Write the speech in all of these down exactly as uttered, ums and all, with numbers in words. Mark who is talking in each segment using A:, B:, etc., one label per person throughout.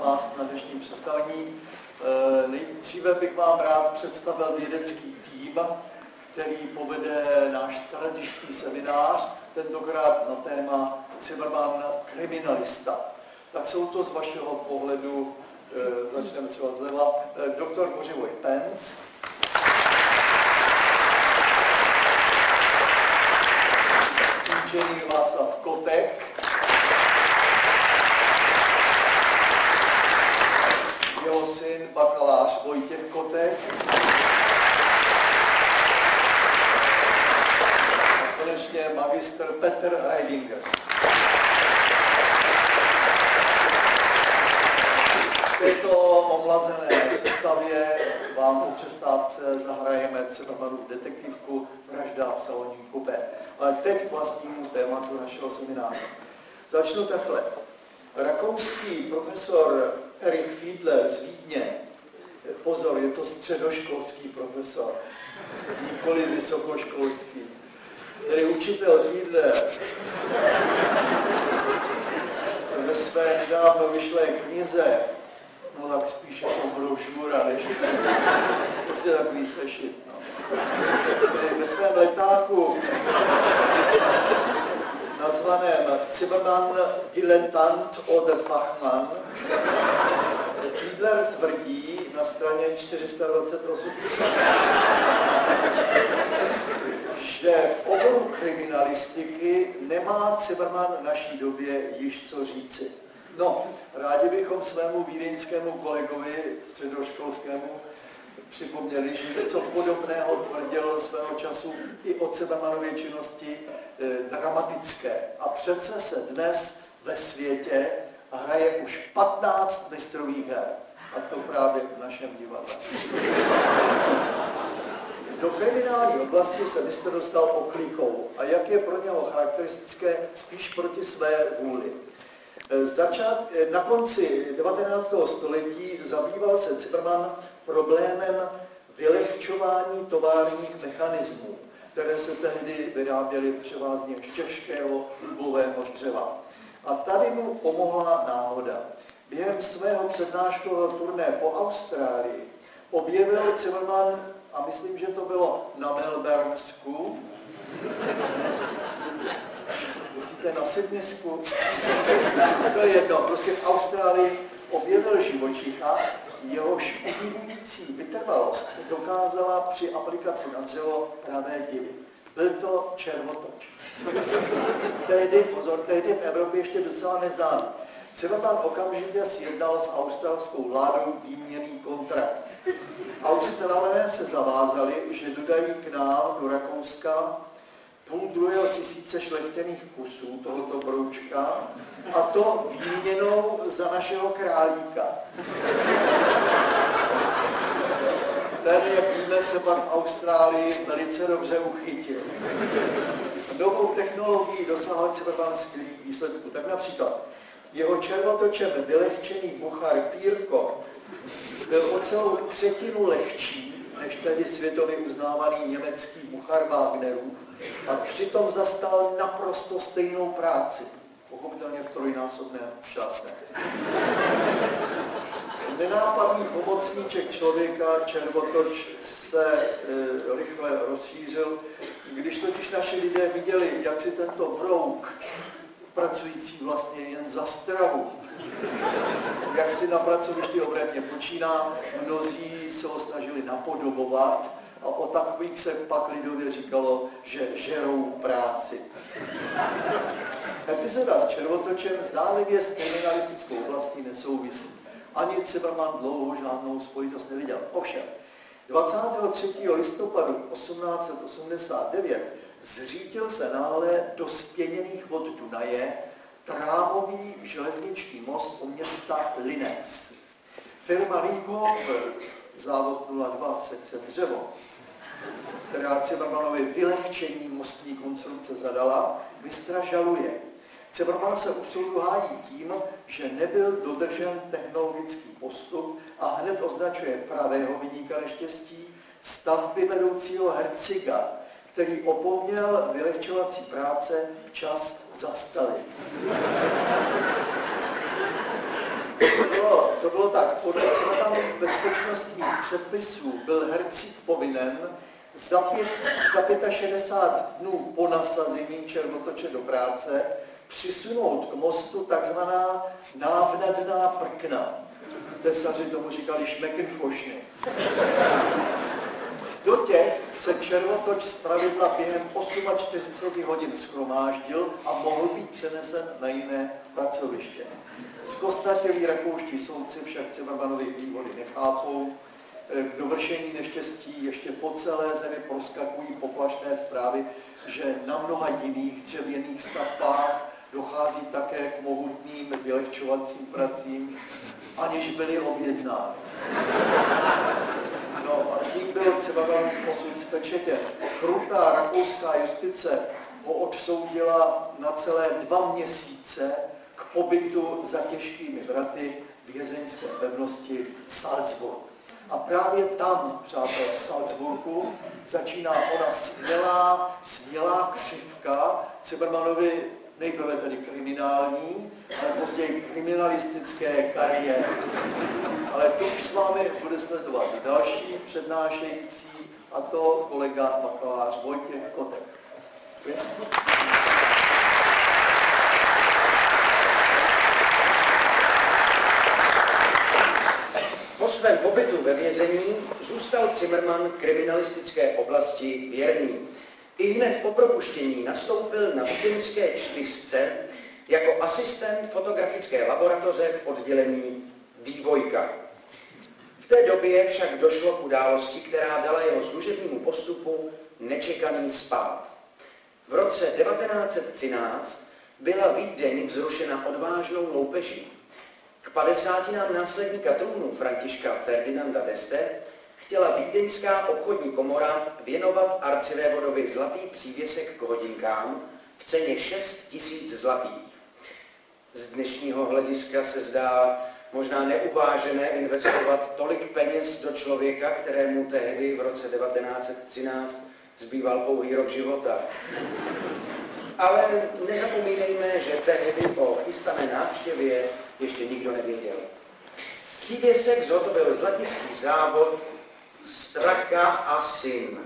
A: vás na dnešním představení. Nejdříve bych vám rád představil vědecký tým, který povede náš tradiční seminář, tentokrát na téma Zimmermann kriminalista. Tak jsou to z vašeho pohledu, začneme třeba zleva, doktor Bořivoj Penc, inženýr Václav Kotek, jeho syn bakalář Vojtěch Kotek a konečně magistr Petr Heidinger. V této omlazené sestavě vám po přestávce zahrajeme Zimmermannovu detektivku Vražda v salonníku B. Ale teď k vlastnímu tématu našeho semináře. Začnu takhle. Rakouský profesor Erich Fiedler z Vídně, pozor, je to středoškolský profesor, nikoli vysokoškolský, tedy učitel Fiedler ve své nedávno vyšlé knize, no tak spíš jako brožura, než prostě takový sešit, no. Tedy ve svém letáku nazvaném Zimmermann Dilettant oder Fachmann Fiedler tvrdí na straně čtyři sta dvacet osm, že v oboru kriminalistiky nemá Zimmermann v naší době již co říci. No, rádi bychom svému vídeňskému kolegovi středoškolskému připomněli, že něco podobného tvrdil svého času i o Zimmermannově činnosti e, dramatické. A přece se dnes ve světě hraje už patnáct mistrových her. A to právě v našem divadle. Do kriminální oblasti se mistr dostal oklikou a jak je pro něho charakteristické, spíš proti své vůli. Začát, na konci devatenáctého století zabýval se Zimmermann problémem vylehčování továrních mechanismů, které se tehdy vyráběly převázně z těžkého dubového dřeva. A tady mu pomohla náhoda. Během svého přednáškového turné po Austrálii objevil Zimmermann, a myslím, že to bylo na Melbournesku, myslíte na Sydneysku, to je jedno, prostě v Austrálii objevil živočicha, jehož udivující vytrvalost dokázala při aplikaci na dřevo pravé divy. Byl to červotoč. Tehdy, pozor, tehdy v Evropě ještě docela neznámý. Zimmermann okamžitě sjednal s australskou vládou výměnný kontrakt. Australané se zavázali, že dodají k nám do Rakouska půl druhého tisíce šlechtěných kusů tohoto broučka, a to výměnou za našeho králíka. Ten, jak víme, se pak v Austrálii velice dobře uchytil. Novou technologií dosáhl Zimmermann skvělých výsledků. Tak například jeho červotočem vylehčený buchar Pírko byl o celou třetinu lehčí než tedy světově uznávaný německý buchar Wagnerův a přitom zastal naprosto stejnou práci, pochopitelně v trojnásobném čase. Nenápadný pomocníček člověka, červotoč, se e, rychle rozšířil, když totiž naši lidé viděli, jak si tento brouk, pracující vlastně jen za stravu, jak si na pracovišti obrévně počíná, mnozí se ho snažili napodobovat a o takových se pak lidově říkalo, že žerou práci. Epizoda s červotočem zdánlivě s kriminalistickou oblastí nesouvisí. Ani Zimmermann dlouho žádnou spojitost neviděl. Ovšem, dvacátého třetího listopadu osmnáct set osmdesát devět zřítil se náhle do spěněných vod Dunaje trámový železniční most u města Linec. Firma Ringhof, závod nula dva sekce dřevo, která Zimmermannovi vylehčení mostní konstrukce zadala, mistra žaluje. Zimmermann se u soudu hájí tím, že nebyl dodržen technologický postup a hned označuje pravého viníka neštěstí, stavby vedoucího Herziga, který opomněl vylehčovací práce včas zastavit. To bylo, bezpečnostních předpisů byl hercík povinen za, pět, za šedesát pět dnů po nasazení červotoče do práce přisunout k mostu takzvaná návnadná prkna. Tesaři tomu říkali šmekenkošny. Do těch se červotoč zpravidla během čtyřicet osm hodin shromáždil a mohl být přenesen na jiné pracoviště. Zkostnatělí rakouští soudci však Zimmermannovy vývody nechápou. K dovršení neštěstí ještě po celé zemi proskakují poplašné zprávy, že na mnoha jiných dřevěných stavbách dochází také k mohutným vylehčovacím pracím, aniž byly objednány. No a tím byl Zimmermann osud spečetěn. Krutá rakouská justice ho odsoudila na celé dva měsíce k pobytu za těžkými vraty vězeňské pevnosti Salzburg. A právě tam, přátelé, v Salzburgu, začíná ona smělá, smělá křivka Zimmermannovy nejprve tedy kriminální, ale později kriminalistické kariéry. Ale to už s vámi bude sledovat další přednášející, a to kolega bakalář Vojtěch Kotek.
B: Po svém pobytu ve vězení zůstal Zimmermann kriminalistické oblasti věrný. I hned po propuštění nastoupil na vídeňské čtyřce jako asistent fotografické laboratoře v oddělení Vývojka. V té době však došlo k události, která dala jeho služebnímu postupu nečekaný spád. V roce devatenáct set třináct byla Vídeň vzrušena odvážnou loupeží. K padesátinám následníka trůnu Františka Ferdinanda d'Este chtěla vídeňská obchodní komora věnovat arcivévodovi zlatý přívěsek k hodinkám v ceně šest tisíc zlatých. Z dnešního hlediska se zdá možná neuvážené investovat tolik peněz do člověka, kterému tehdy v roce devatenáct set třináct zbýval pouhý rok života. Ale nezapomínejme, že tehdy o chystané návštěvě ještě nikdo nevěděl. Přívěsek zhotovil zlatnický závod Straka a syn.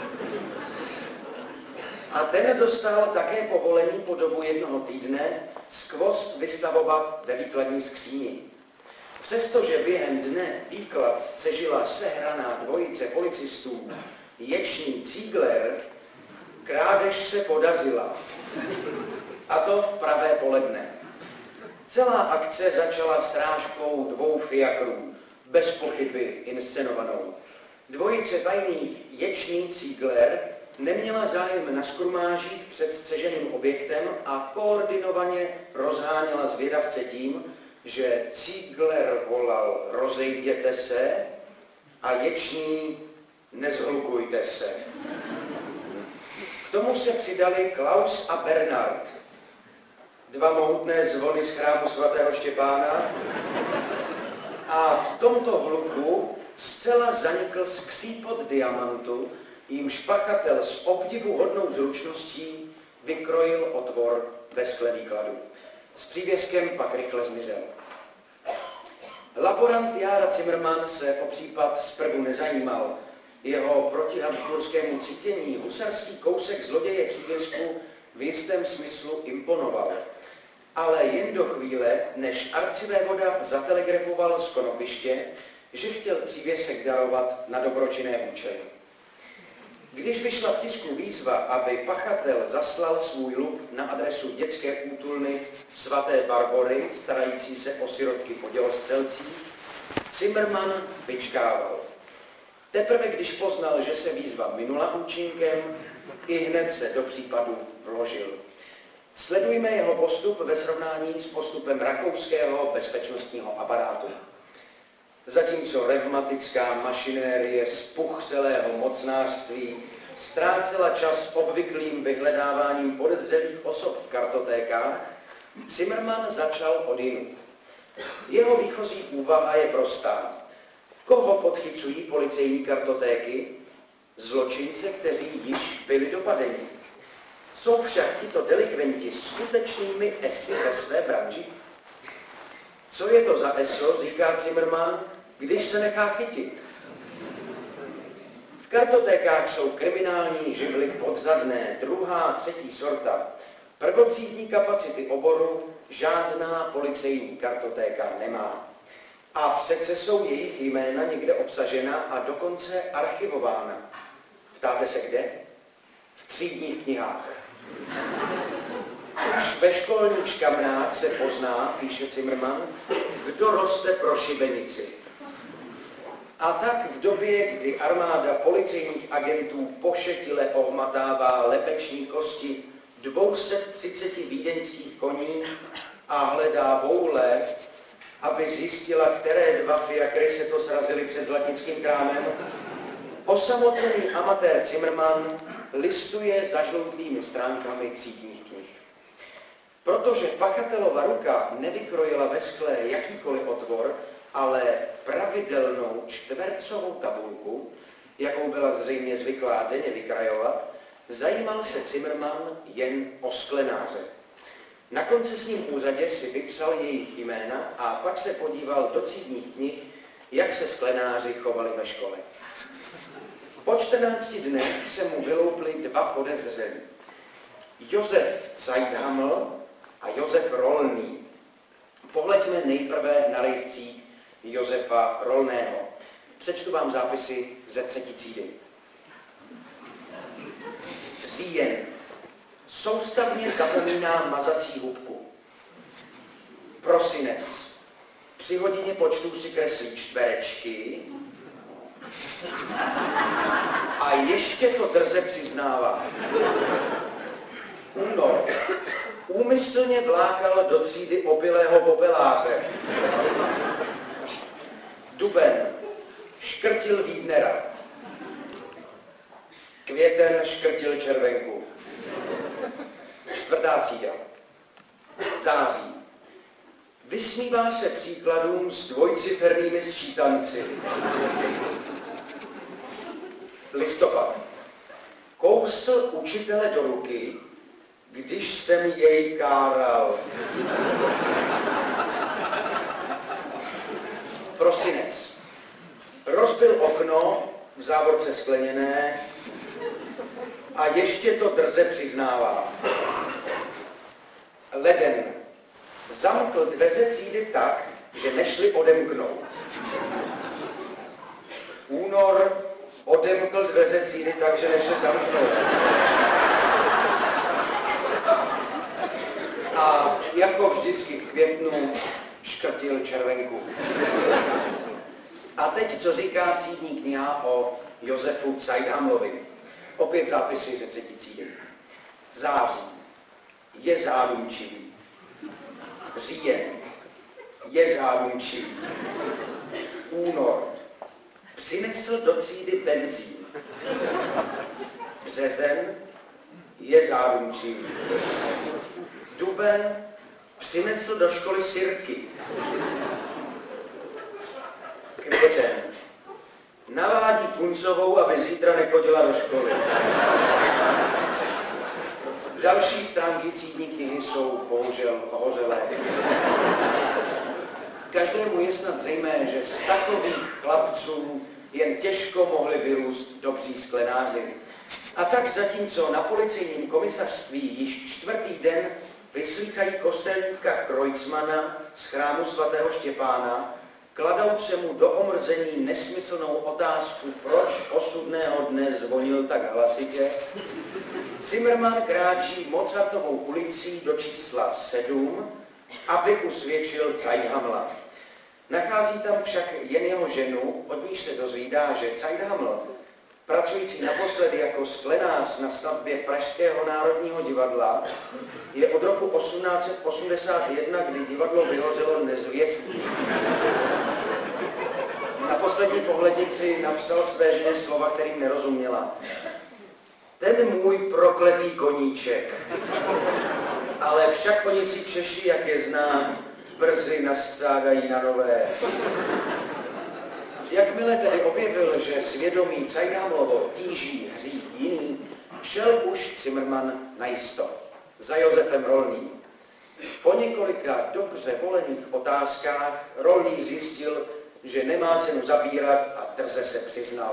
B: A ten dostal také povolení po dobu jednoho týdne skvost vystavovat ve výkladní skříni. Přestože během dne výklad střežila sehraná dvojice policistů Ječný Ziegler, krádež se podařila. A to v pravé poledne. Celá akce začala srážkou dvou fiakrů, bez pochyby inscenovanou. Dvojice tajných Ječný Ziegler neměla zájem na škurmážích před střeženým objektem a koordinovaně rozháněla zvědavce tím, že Ziegler volal rozejděte se a Ječný nezhlukujte se. K tomu se přidali Klaus a Bernard, dva mohutné zvony z chrámu svatého Štěpána, a v tomto hluku zcela zanikl skřípot diamantu, jímž pachatel s obdivuhodnou zručností vykrojil otvor ve skle výkladu. S přívěskem pak rychle zmizel. Laborant Jára Zimmermann se o případ zprvu nezajímal. Jeho proti habsburskému cítění husarský kousek zloděje přívěsku v jistém smyslu imponoval. Ale jen do chvíle, než arcivévoda zatelegrafoval z konopiště, že chtěl přívěsek darovat na dobročinné účely. Když vyšla v tisku výzva, aby pachatel zaslal svůj luk na adresu dětské útulny svaté Barbory, starající se o sirotky po dělostřelcích, Zimmermann vyčkával. Teprve když poznal, že se výzva minula účinkem, i hned se do případu vložil. Sledujme jeho postup ve srovnání s postupem rakouského bezpečnostního aparátu. Zatímco revmatická mašinérie spuchřelého mocnářství ztrácela čas obvyklým vyhledáváním podezřelých osob v kartotékách, Zimmermann začal odjinud. Jeho výchozí úvaha je prostá. Koho podchycují policejní kartotéky? Zločince, kteří již byli dopadeni. Jsou však tito delikventi skutečnými esy ve své branži? Co je to za eso, říká Zimmermann, když se nechá chytit. V kartotékách jsou kriminální živly podzadné, druhá, třetí sorta. Prvotřídní kapacity oboru žádná policejní kartotéka nemá. A přece jsou jejich jména někde obsažena a dokonce archivována. Ptáte se kde? V třídních knihách. Už ve školních škamrách se pozná, píše Zimmermann, kdo roste pro šibenici. A tak v době, kdy armáda policejních agentů pošetile ohmatává lepeční kosti dvě stě třicet vídeňských koní a hledá boule, aby zjistila, které dva fiakry se to srazily před zlatnickým krámem, osamocený amatér Zimmermann listuje zažloutými stránkami třídních knih. Protože pachatelova ruka nevykrojila ve skle jakýkoliv otvor, ale pravidelnou čtvercovou tabulku, jakou byla zřejmě zvyklá denně vykrajovat, zajímal se Zimmermann jen o sklenáře. Na koncesním úřadě si vypsal jejich jména a pak se podíval do třídních knih, jak se sklenáři chovali ve škole. Po čtrnácti dnech se mu vyloupli dva podezřelí. Josef Zeithaml a Josef Rolný. Pohleďme nejprve na rejstřík Josefa Rolného. Přečtu vám zápisy ze třetí třídy. Říjen. Soustavně zapomíná mazací hubku. Prosinec. Při hodině počtu si kreslí čtverečky. A ještě to drze přiznává. Únor. Úmyslně vlákal do třídy opilého popeláře. Duben. Škrtil Wiednera. Květen škrtil červenku. Čtvrtá třída. Září. Vysmívá se příkladům s dvojcifernými sčítanci. Listopad. Kousl učitele do ruky, když jsem jej káral. Prosinec. Rozbil okno, v závorce skleněné, a ještě to drze přiznává. Leden. Zamkl dveře třídy tak, že nešli odemknout. Únor. Odemkl dveře třídy tak, že nešli zamknout. A jako vždycky v květnu škrtil červenku. A teď, co říká třídní kniha o Josefu Zeithamlovi. Opět zápisy ze třetí třídy. Září. Je zárumčivý. Říjen. Je zárumčivý. Únor. Přinesl do třídy benzín. Březen. Je zárumčivý. Duben. Přinesl do školy sirky. Květen. Navádí Kuncovou, aby zítra nechodila do školy. Další stránky třídní knihy jsou bohužel ohořelé. Každému je snad zřejmé, že z takových chlapců jen těžko mohli vyrůst dobří sklenáři. A tak zatímco na policejním komisařství již čtvrtý den vyslýchají kostelníka Kreutzmana z chrámu svatého Štěpána, kladou se mu do omrzení nesmyslnou otázku, proč osudného dne zvonil tak hlasitě, Zimmermann kráčí Mozartovou ulicí do čísla sedm, aby usvědčil Zeithamla. Nachází tam však jen jeho ženu, od níž se dozvídá, že Zeithaml, pracující naposledy jako sklenář na stavbě Pražského národního divadla, je od roku osmnáct set osmdesát jedna, kdy divadlo vyhořelo, nezvěstný. Na poslední pohlednici napsal své ženě slova, kterým nerozuměla. Ten můj prokletý koníček. Ale však oni si Češi, jak je znám, brzy nastřádají na nové. Jakmile tedy objevil, že svědomí Zeithamlovo tíží hřích jiný, šel už Zimmermann najisto za Josefem Rolným. Po několika dobře volených otázkách Rolný zjistil, že nemá cenu zabírat a drze se přiznal.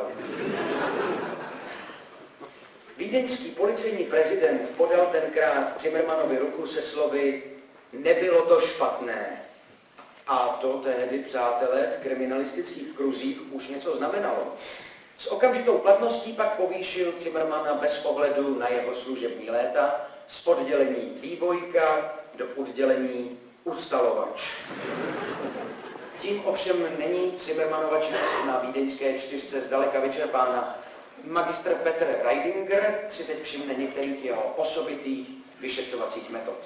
B: Vídeňský policejní prezident podal tenkrát Zimmermannovi ruku se slovy nebylo to špatné. A to tehdy, přátelé, v kriminalistických kruzích už něco znamenalo. S okamžitou platností pak povýšil Zimmermanna bez ohledu na jeho služební léta z oddělení výbojka do oddělení ustalovač. Tím ovšem není Zimmermannova činnost na vídeňské čtyřce zdaleka vyčerpána. Magistr Petr Reidinger si teď všimne některých jeho osobitých vyšetřovacích metod.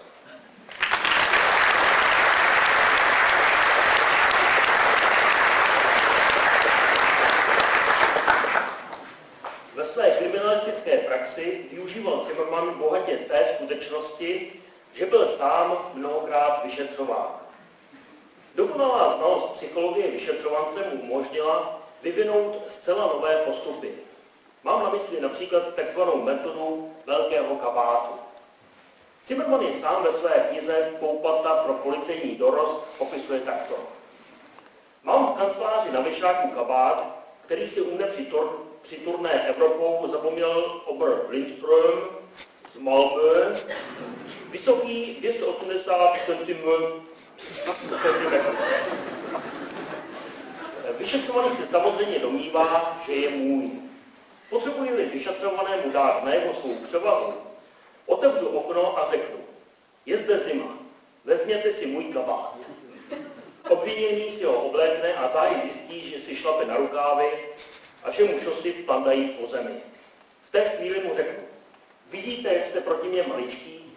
C: Ve své kriminalistické praxi využíval Zimmermann bohatě té skutečnosti, že byl sám mnohokrát vyšetřován. Dokonalá znalost psychologie vyšetřovance mu umožnila vyvinout zcela nové postupy. Mám na mysli například takzvanou metodu velkého kabátu. Zimmermann je sám ve své knize Poupata pro policejní dorost popisuje takto. Mám v kanceláři na Vyšáku kabát, který si u mne při, tor, při turné Evropou zapomněl obr Lindström z Malmö, vysoký dvě stě osmdesát centimetrů. Vyšetřovaný se samozřejmě domnívá, že je můj. Potřebuji-li vyšetřovanému dát najevo svou převahu, otevřu okno a řeknu, je zde zima, vezměte si můj kabát. Obviněný si ho oblékne a záhy zjistí, že si šlape na rukávy a že mu šosy pandají po zemi. V té chvíli mu řeknu, vidíte, jak jste proti mě maličký?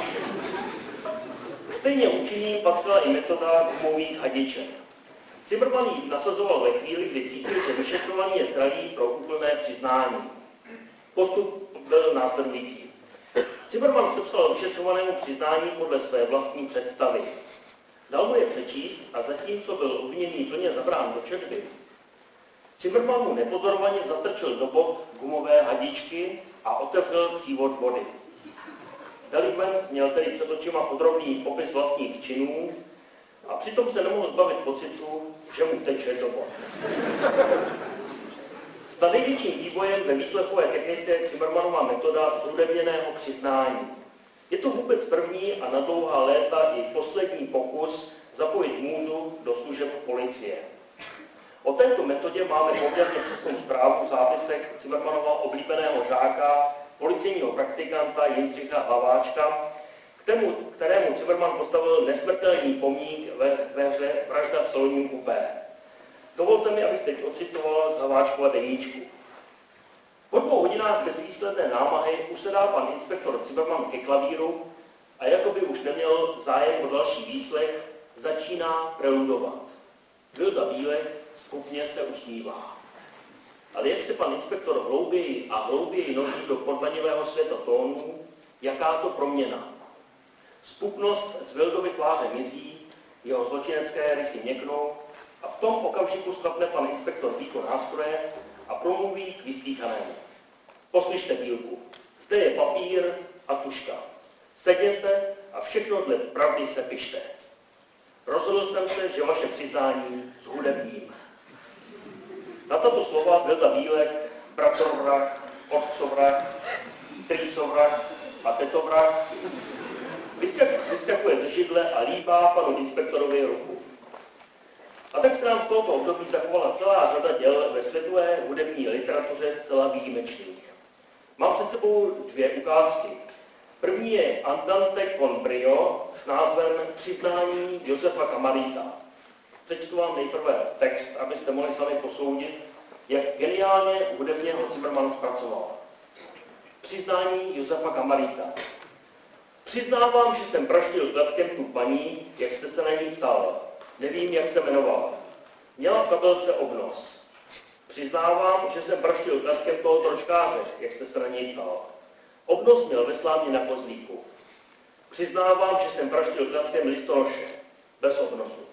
C: Stejně účinný patřila i metoda gumových hadiček. Zimmermann ji nasazoval ve chvíli, kdy cítil, že vyšetřovaný je zralý pro úplné přiznání. Postup byl následující. Zimmermann sepsal vyšetřovanému přiznání podle své vlastní představy. Dal mu je přečíst a zatímco byl obviněný plně zabrán do četby, Zimmermann mu nepozorovaně zastrčil do bok gumové hadičky a otevřel přívod vody. Delikvent měl tedy před očima podrobný popis vlastních činů a přitom se nemohl zbavit pocitu, že mu teče do bod. S největším vývojem ve výslechové technice je Zimmermannova metoda zhudebněného přiznání. Je to vůbec první a na dlouhá léta i poslední pokus zapojit můzu do služeb policie. O této metodě máme poměrně přesnou zprávu v zápisech Zimmermannova oblíbeného žáka, policejního praktikanta Jindřicha Hlaváčka, kterému, kterému Zimmermann postavil nesmrtelný pomník ve, ve hře Vražda v stolním kupé. Dovolte mi, abych teď ocitoval z Hlaváčkova deníčku. Po dvou hodinách bezvýsledné námahy usedá pan inspektor Zimmermann ke klavíru a jakoby už neměl zájem o další výslech, začíná preludovat. Vilda Bílek skupně se usmívá. Ale jak se pan inspektor hlouběji a hlouběji noří do podmanivého světa tónů, jaká to proměna. Spupnost z Vildovy tváře mizí, jeho zločinecké rysy měknou a v tom okamžiku sklapne pan inspektor výkon nástroje a promluví k vyslýchanému. Poslyšte, Bílku, zde je papír a tuška. Sedněte a všechno dle pravdy se pište. Rozhodl jsem se, že vaše přiznání zhudebním. Na tato slova Vilda Bílek, bratrovrah, otcovrah, strýcovrah a tetovrah vyskakuje ze židle a líbá panu inspektorovi ruku. A tak se nám v tohoto období zachovala celá řada děl ve světové hudební literatuře zcela výjimečných. Mám před sebou dvě ukázky. První je Andante con brio s názvem Přiznání Josefa Kamarita. Přečtu vám nejprve text, abyste mohli sami posoudit, jak geniálně hudebně ho Zimmermann zpracoval. Přiznání Josefa Kamarita. Přiznávám, že jsem praštil klackem tu paní, jak jste se na ní ptal. Nevím, jak se jmenovala. Měla v kabelce obnos. Přiznávám, že jsem praštil klackem toho tročkáře, jak jste se na něj ptal. Obnos měl ve Slámě na Kozlíku. Přiznávám, že jsem praštil klackem listonoše. Bez obnosu.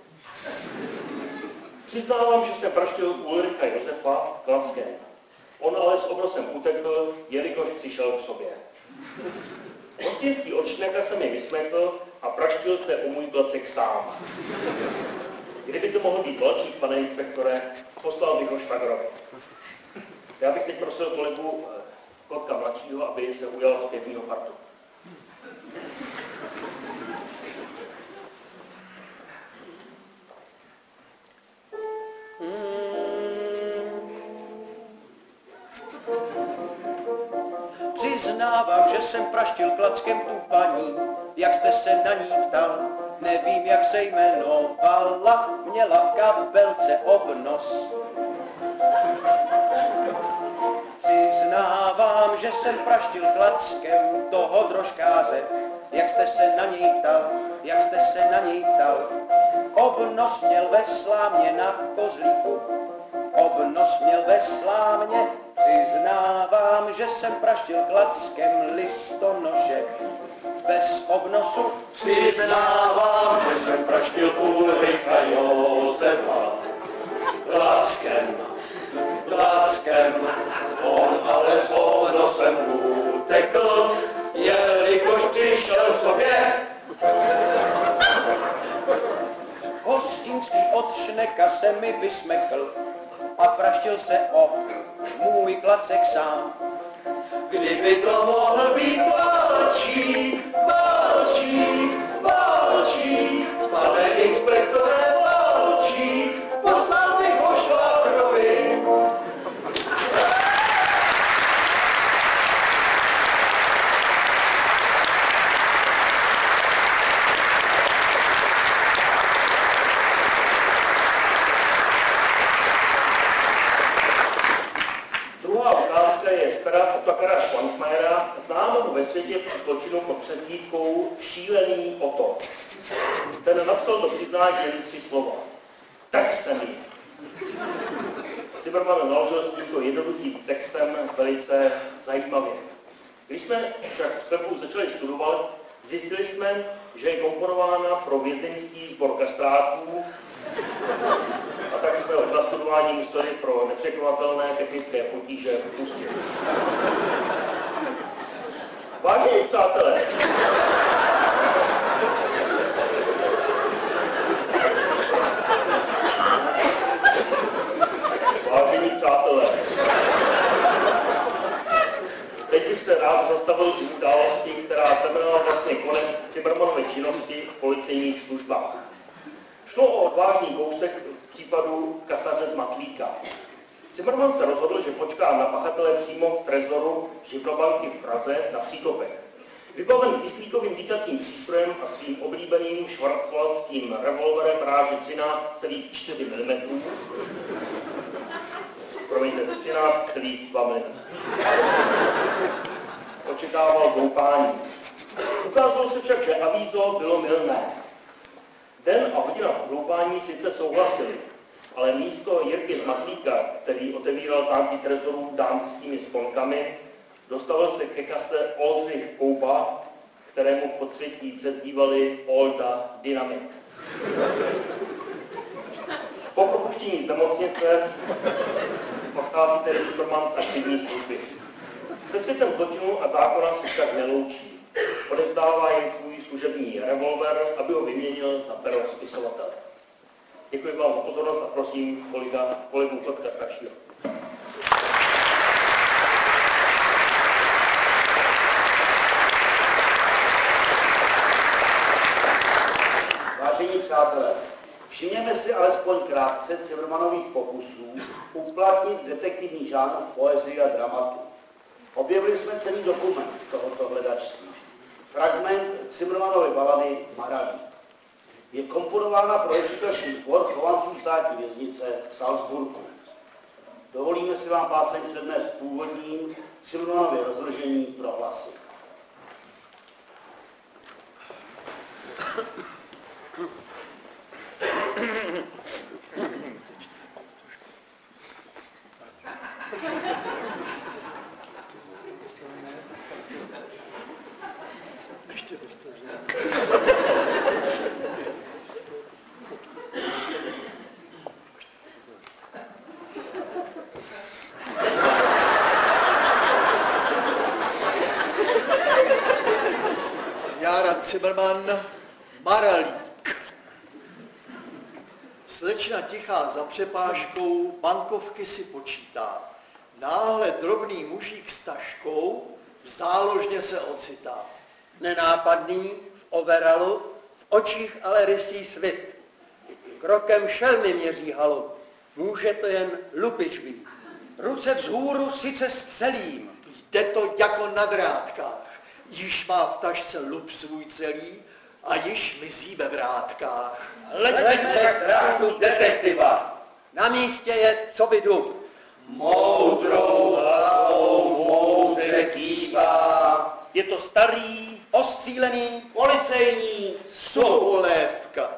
C: Přiznávám, že jsem praštil Ulricha Josefa klackem. On ale s obnosem utekl, jelikož přišel k sobě. Hostinský od Šneka se mi vysmekl a praštil se o můj klacek sám. Kdyby Kdyby to mohl být Valčík, pane inspektore, poslal bych ho švagrovi. Já bych teď prosil kolegu Kotka mladšího, aby se ujal zpěvního partu.
D: Přiznávám, že jsem praštil klackem tu paní, jak jste se na ní ptal, nevím, jak se jmenovala, měla v kabelce obnos. Přiznávám, že jsem praštil klackem toho drožkáře, jak jste se na něj ptal, jak jste se na něj ptal. Obnos měl ve slámě na kozlíku, obnos měl ve slámě. Přiznávám, že jsem praštil klackem listonoše bez obnosu.
A: Přiznávám, že jsem praštil Ulrika Josefa klackem, klackem. On ale s obnosem utekl, jelikož přišel v sobě.
D: Hostinský od šneka se mi vysmekl a praštil se o můj klacek sám.
A: Kdyby to mohl být Valčík, Valčík, Valčík, pane inspektore Valčík, poslal bych ho švagrovi.
C: Druhá ukázka je z pera Otakara Švankmajera, známou ve světě zločinu pod přezdívkou Šílený Oto. Ten napsal do přiznání jen tři slova. Tak jsem jí. Zimmermann naložil s tímto jednoduchým textem velice zajímavě. Když jsme však sklepu začali studovat, zjistili jsme, že je komponována pro vězeňský sbor kastráků, a tak jsme od nastudování museli pro nepřekonatelné technické potíže pustit. Vážení přátelé, vážení přátelé, teď bych se rád zastavil u události, která znamenala vlastně konec Zimmermannovy činnosti v policejních službách. Šlo o odvážný kousek v případu kasaře z Matlíka. Zimmermann se rozhodl, že počká na pachatele přímo v trezoru živnobanky v Praze na Příkopech. Vybaven kyslíkovým dýchacím přístrojem a svým oblíbeným švarcwaldským revolverem ráže třináct celá čtyři milimetru, promiňte, třináct celá dva milimetry, očekával doupání. Ukázalo se však, že avízo bylo mylné. Den a hodina doupání sice souhlasili, ale místo Jirky z Matlíka, který otevíral zámky trezorů dámskými sponkami, dostal se ke kase Oldřich Kouba, kterému v podsvětí přezdívali Olda Dynamit. Po propuštění z nemocnice odchází tedy Zimmermann z aktivní služby. Se světem zločinu a zákona se však neloučí. Odevzdává jen svůj služební revolver, aby ho vyměnil za pero spisovatele. Děkuji vám za pozornost a prosím kolega, kolegu Kotka staršího.
E: Vážení přátelé, všimněme si alespoň krátce Zimmermannových pokusů uplatnit detektivní žánr v poezii a dramatu. Objevili jsme celý dokument tohoto hledačství. Fragment Zimmermannovy balady Maralí. Je komponována pro exekuční sbor chovanců státní věznice v Salzburgu. Dovolíme si vám pásem přednést původním Zimmermannově rozložení pro hlasy.
A: Jára Zimmermann, Maralík. Slečna tichá za přepážkou, bankovky si počítá. Náhle drobný mužík s taškou v záložně se ocitá.
D: Nenápadný, v overalu, v očích ale rysí svit. Krokem šelmy měří halu, může to jen lupič být. Ruce vzhůru sice střelím.
A: Jde to jako na drátkách. Již má v tašce lup svůj celý a již mizí ve vrátkách.
E: Leďme k drátu detektiva.
D: Na místě je, co by dub.
E: Moudrou hlavou moudře kývá.
C: Je to starý,
D: Ostřílený
E: Policejní
A: Sokolévka.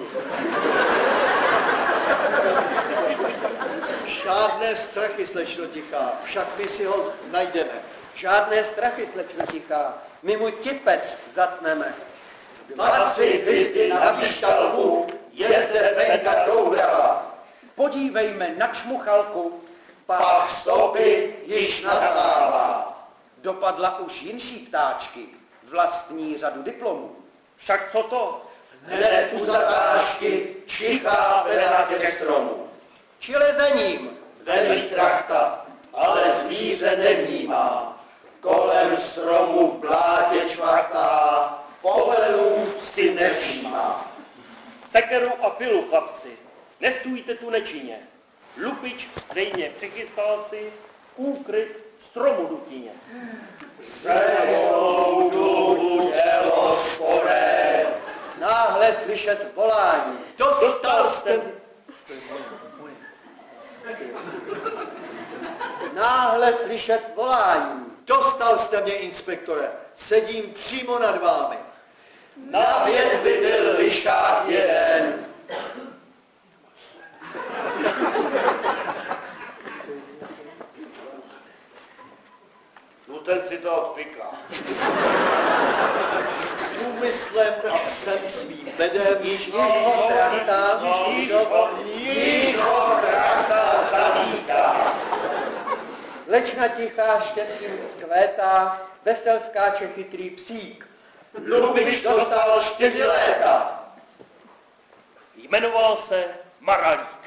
A: Žádné strachy, slečno tichá, však my si ho najdeme.
D: žádné strachy, slečno tichá, my mu tipec zatneme.
E: Matři hvězdy na výštalku, je zde venka kouvrala.
D: Podívejme na čmuchalku,
E: Pak stopy již nasává.
D: Dopadla už jinší ptáčky, vlastní řadu diplomů. Však co to?
E: Hned u zatáčky čichá vena ke stromu.
D: Čile za ním.
E: Velí trachta, ale zvíře nevnímá. Kolem stromu v blátě čvachtá, povelů si nevšímá.
C: sekeru a pilu, chlapci. Nestůjte tu nečinně. Lupič zřejmě přichystal si úkryt stromu dutině.
E: Celou dobu dělo sporé.
D: Náhle slyšet volání.
A: Dostal jste...
D: Náhle slyšet volání.
A: Dostal jste mě, inspektore. Sedím přímo nad vámi.
E: Na větvi byl lišák jeden. No ten si to odpiká.
A: S úmyslem a psem svým bedem
D: Již již ho trachtá,
E: Již ho, již ho trachta zamítá.
D: Slečna tichá štěstím zkvétá, vesel skáče chytrý psík.
E: Lubič dostal čtyři léta.
C: Jmenoval se Maralík.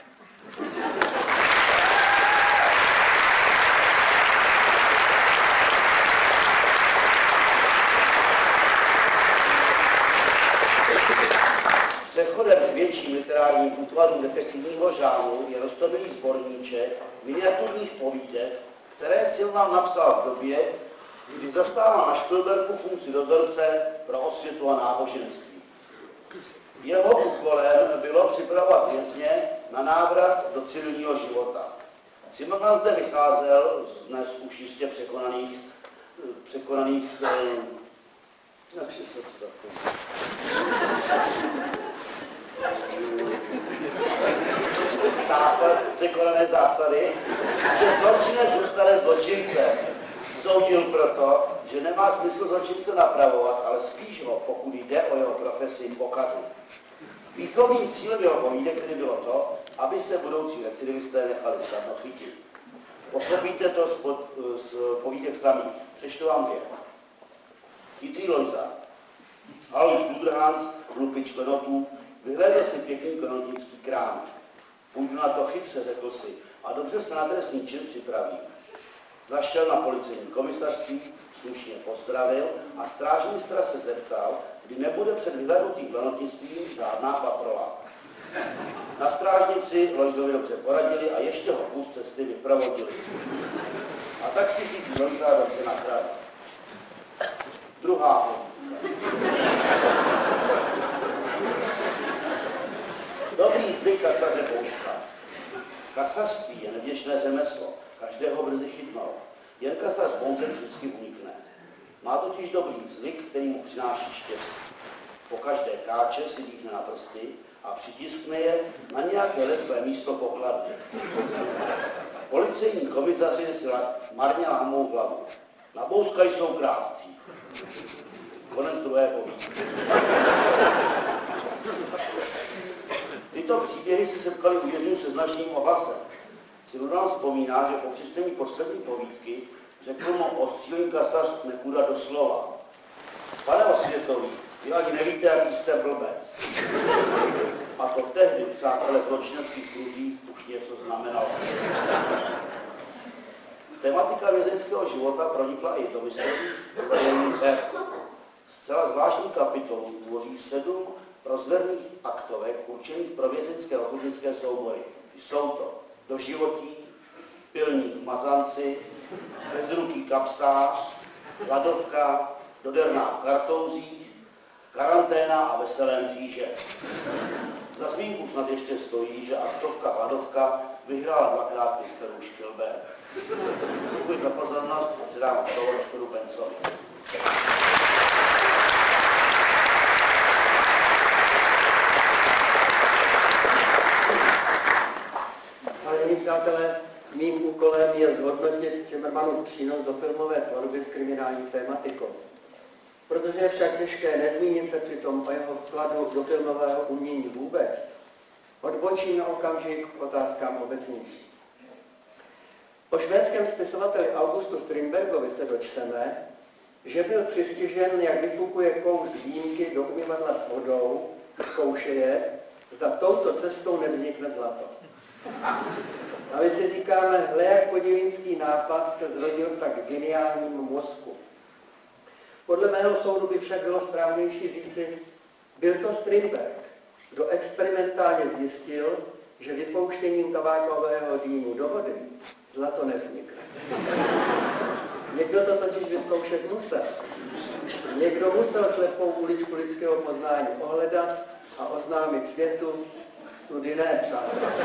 E: Přechodem k větším literárním útvarům depresivního žánru je roztomilý sborníček miniaturních povídek, které Zimmermann napsal v době, kdy zastával na Špilberku funkci dozorce pro osvětu a náboženství. Jeho úkolem bylo připravovat vězně na návrat do civilního života. Zimmermann zde vycházel z dnes už jistě překonaných, překonaných jak si to představím? Zásad, překonané zásady, že zločinec zůstane zločince. Soudil proto, že nemá smysl zločince napravovat, ale spíš ho, pokud jde o jeho profesi, pokazit. Výchovným cílem jeho povídek tedy bylo to, aby se budoucí recidivisté nechali snadno chytit. Pochopíte to z, pod, z povídek samých. Přečtu vám dvě. Chytrý Lojza. Halus Budrhans, lupič klenotů, vyhlédl si pěkný klenotnický krám. Půjdu na to chytře, řekl si, a dobře se na trestný čin připravím. Zašel na policejní komisařství, slušně pozdravil a strážmistra se zeptal, kdy nebude před vyhlédnutým klenotnictvím žádná patrola. Na strážnici Lojzovi dobře poradili a ještě ho půl cesty vyprovodili. A tak si chytí Lojza dobře nakradl. Druhá Dobrý zvyk kasaře pouška. Kasařství je nevděčné řemeslo, každého brzy chytnou. Jen kasař bouzem vždycky unikne. Má totiž dobrý zvyk, který mu přináší štěstí. Po každé káče si dýchne na prsty a přitiskne je na nějaké lesklé místo pokladny. Policejní komisaři si marně lámou hlavu. Na bouska jsou krávcí. Konec druhé povídky. Tyto příběhy si setkali u jednou se značným ohlasem. Zimmermann vzpomíná, že po přečtení poslední povídky řekl mu ostřílný kasař Nekuda doslova. Pane Osvětový, vy ani nevíte, jaký jste blbec. A to tehdy, přátelé, v zločineckých kruzích už něco znamenalo. Tematika vězeňského života pronikla i do mistrovství F. Zcela zvláštní kapitolu tvoří sedm rozverných aktovek určených pro vězeňské ochotnické soubory. Jsou to Doživotí, Pilník Mazanci, Bezruký kapsář, Hladovka, Doderná v Kartouzích, Karanténa a Veselé mříže. Za zmínku snad ještě stojí, že aktovka Hladovka vyhrála dvakrát Pisteru Špilberg. Děkuji za pozornost a předám slovo doktoru Bencovi.
D: Vážení přátelé, mým úkolem je zhodnotit Cimrmanův přínos do filmové tvorby s kriminální tématikou. Protože je však těžké nezmínit se přitom o jeho vkladu do filmového umění vůbec, odbočím na okamžik k otázkám obecnějším. O švédském spisovateli Augustu Strindbergovi se dočteme, že byl přistižen, jak vyfukuje kous z dýmky do umyvadla s vodou, zkoušeje, zda touto cestou nevznikne zlato. A my si říkáme, hle, jak podivínský nápad se zrodil tak geniálním mozku. Podle mého soudu by však bylo správnější říci, byl to Strindberg, kdo experimentálně zjistil, že vypouštěním tabákového dýmu do vody zlato nevznikne. Někdo to totiž vyzkoušet musel. Někdo musel slepou uličku lidského poznání ohledat a oznámit světu, tudy ne, přátelé.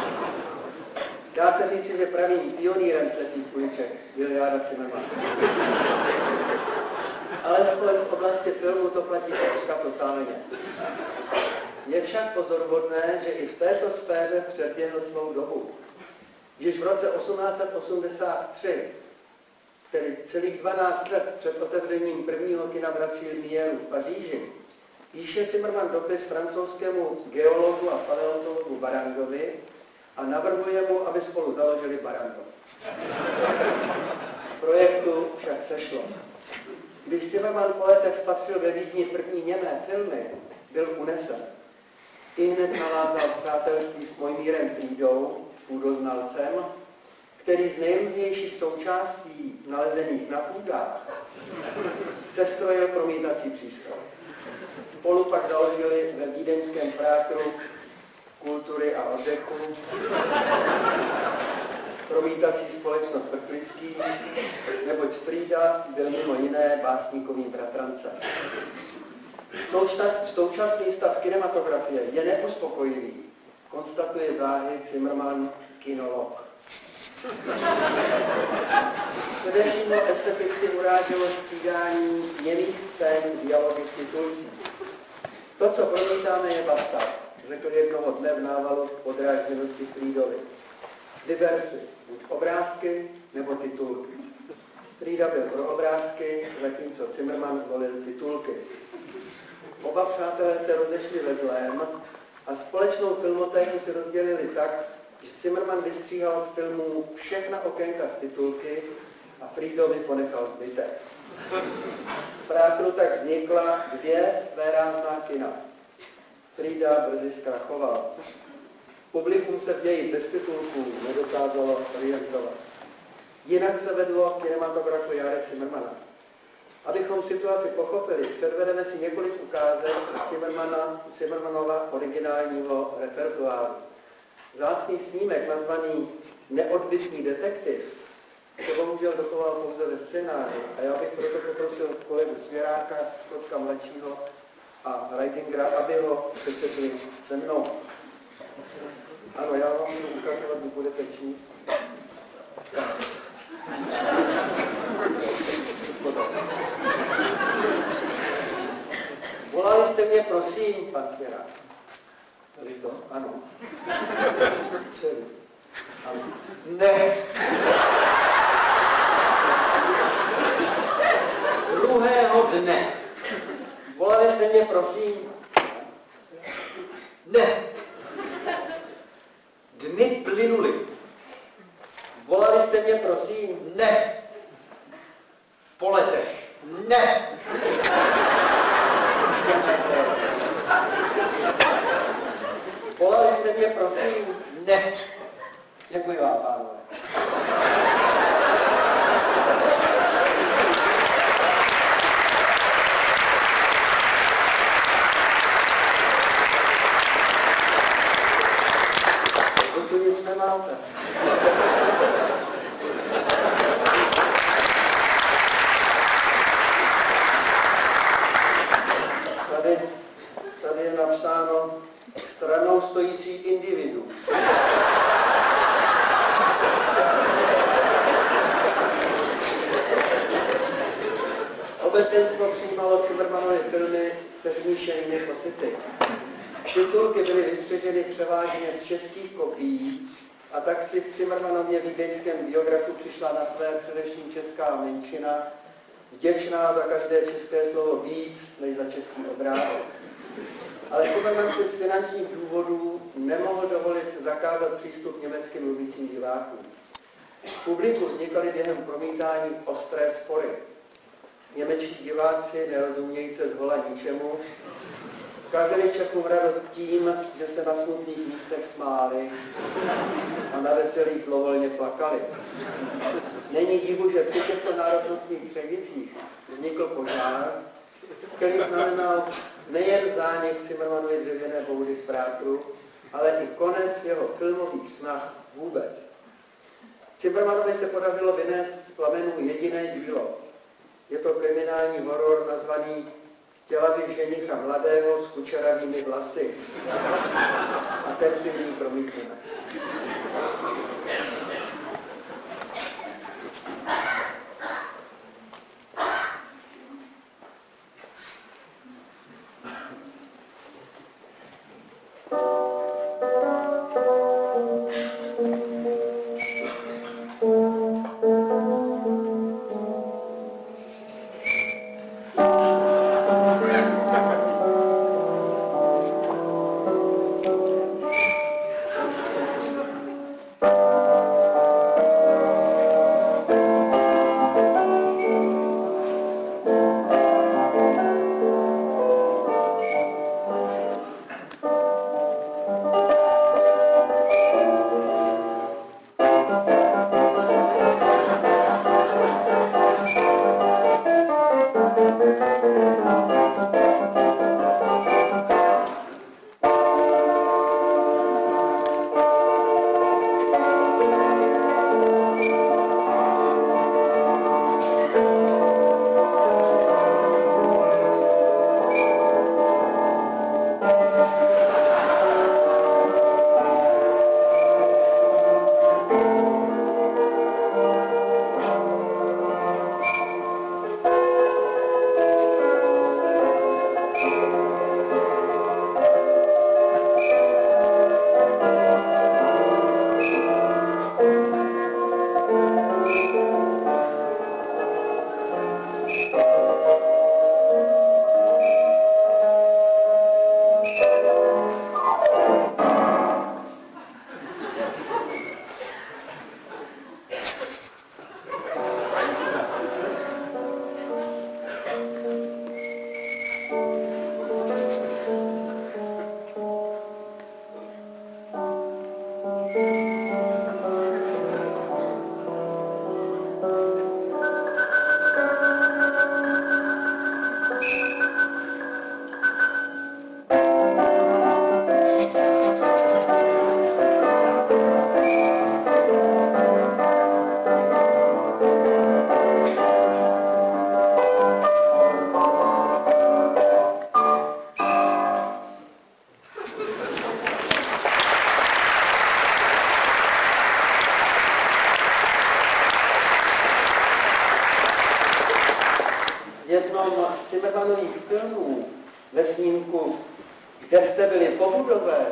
D: Dá se říci, že pravým pionýrem slepých uliček byl Jára Cimrman. Ale v oblasti filmu to platí teďka totálně. Je však pozoruhodné, že i v této sféře předběhl svou dobu. Již v roce osmnáct set osmdesát tři, tedy celých dvanáct let před otevřením prvního kina Bratří Lumière v Paříži, píše Cimrman dopis francouzskému geologu a paleontologu Barandovi a navrhuje mu, aby spolu založili Barandov. Projektu však sešlo. Když Cimrman po letech spatřil ve Vídni první němé filmy, byl unesen. Ihned navázal přátelství s Mojmírem Frídou, půdoznalcem, který z nejrůznějších součástí nalezených na půdách sestrojil promítací přístroj. Spolu pak založili ve vídeňském Prátru kultury a oddechu promítací společnost Vrchlický, neboť Frýda byl mimo jiné básníkovým bratrancem. Současný stav kinematografie je neuspokojivý, konstatuje záhy Cimrman, kinolog. Především ho esteticky uráželo střídání němých scén dialogy v titulcích. To, co promítáme, je basta, řekl jednoho dne v návalu podrážděnosti Frýdovi. Vyber si buď obrázky, nebo titulky. Frýda byl pro obrázky, zatímco Cimrman zvolil titulky. Oba přátelé se rozešli ve zlém a společnou filmotéku si rozdělili tak, že Cimrman vystříhal z filmů všechna okénka z titulky a Frýdovi ponechal zbytek. V Prátru tak vznikla dvě svérázná kina. Frýda brzy zkrachoval. Publikum se v ději bez titulků nedokázalo orientovat. Jinak se vedlo kinematografu Járy Cimrmana. Abychom situaci pochopili, předvedeme si několik ukázek Cimrmana, Cimrmanova originálního repertoáru. Vzácný snímek nazvaný Neodbytný detektiv se bohužel dochoval pouze ve scénáři a já bych proto poprosil kolegu Svěráka, Kotka mladšího a Reidingera, aby ho přečetli se mnou. Ano, já vám budu ukazovat, kdy budete číst. Volali jste mě, prosím, pan Svěrák. Tady to? Ano. Celý. Ano. Ne. Druhého dne. Volali jste mě, prosím. Ne. Dny plynuly. Volali jste mě, prosím. Ne. Po letech. Ne. Nechte mě, prosím. Ne. Děkuji vám, pánové.
A: To nic nemáte. Tady, tady je napsáno stranou stojící individu. Obecenstvo přijímalo Cimrmanovy filmy se smíšenými pocity. Titulky byly vystřiženy převážně z českých kopií a tak si v Cimrmanově vídeňském biografu přišla na své především česká menšina, vděčná za každé české slovo víc než za český obrázek. Ale Cimrman si z finančních důvodů nemohl dovolit zakázat přístup německy mluvícím divákům. V publiku vznikaly během promítání ostré spory. Němečtí diváci, nerozumějíce zhola ničemu, ukázali Čechům radost tím, že se na smutných místech smáli a na veselých zlovolně plakali. Není divu, že při těchto národnostních středicích vznikl požár, který znamenal nejen zánik Cimrmanovy dřevěné boudy v Prátru, ale i konec jeho filmových snah vůbec. Cimrmanovi se podařilo vynést z plamenů jediné dílo. Je to kriminální horor nazvaný Tělavý ženicha mladého s kučeravými vlasy. A ten si v ní promítneme. Cimrmanových filmů ve snímku Kde jste byli pobudové,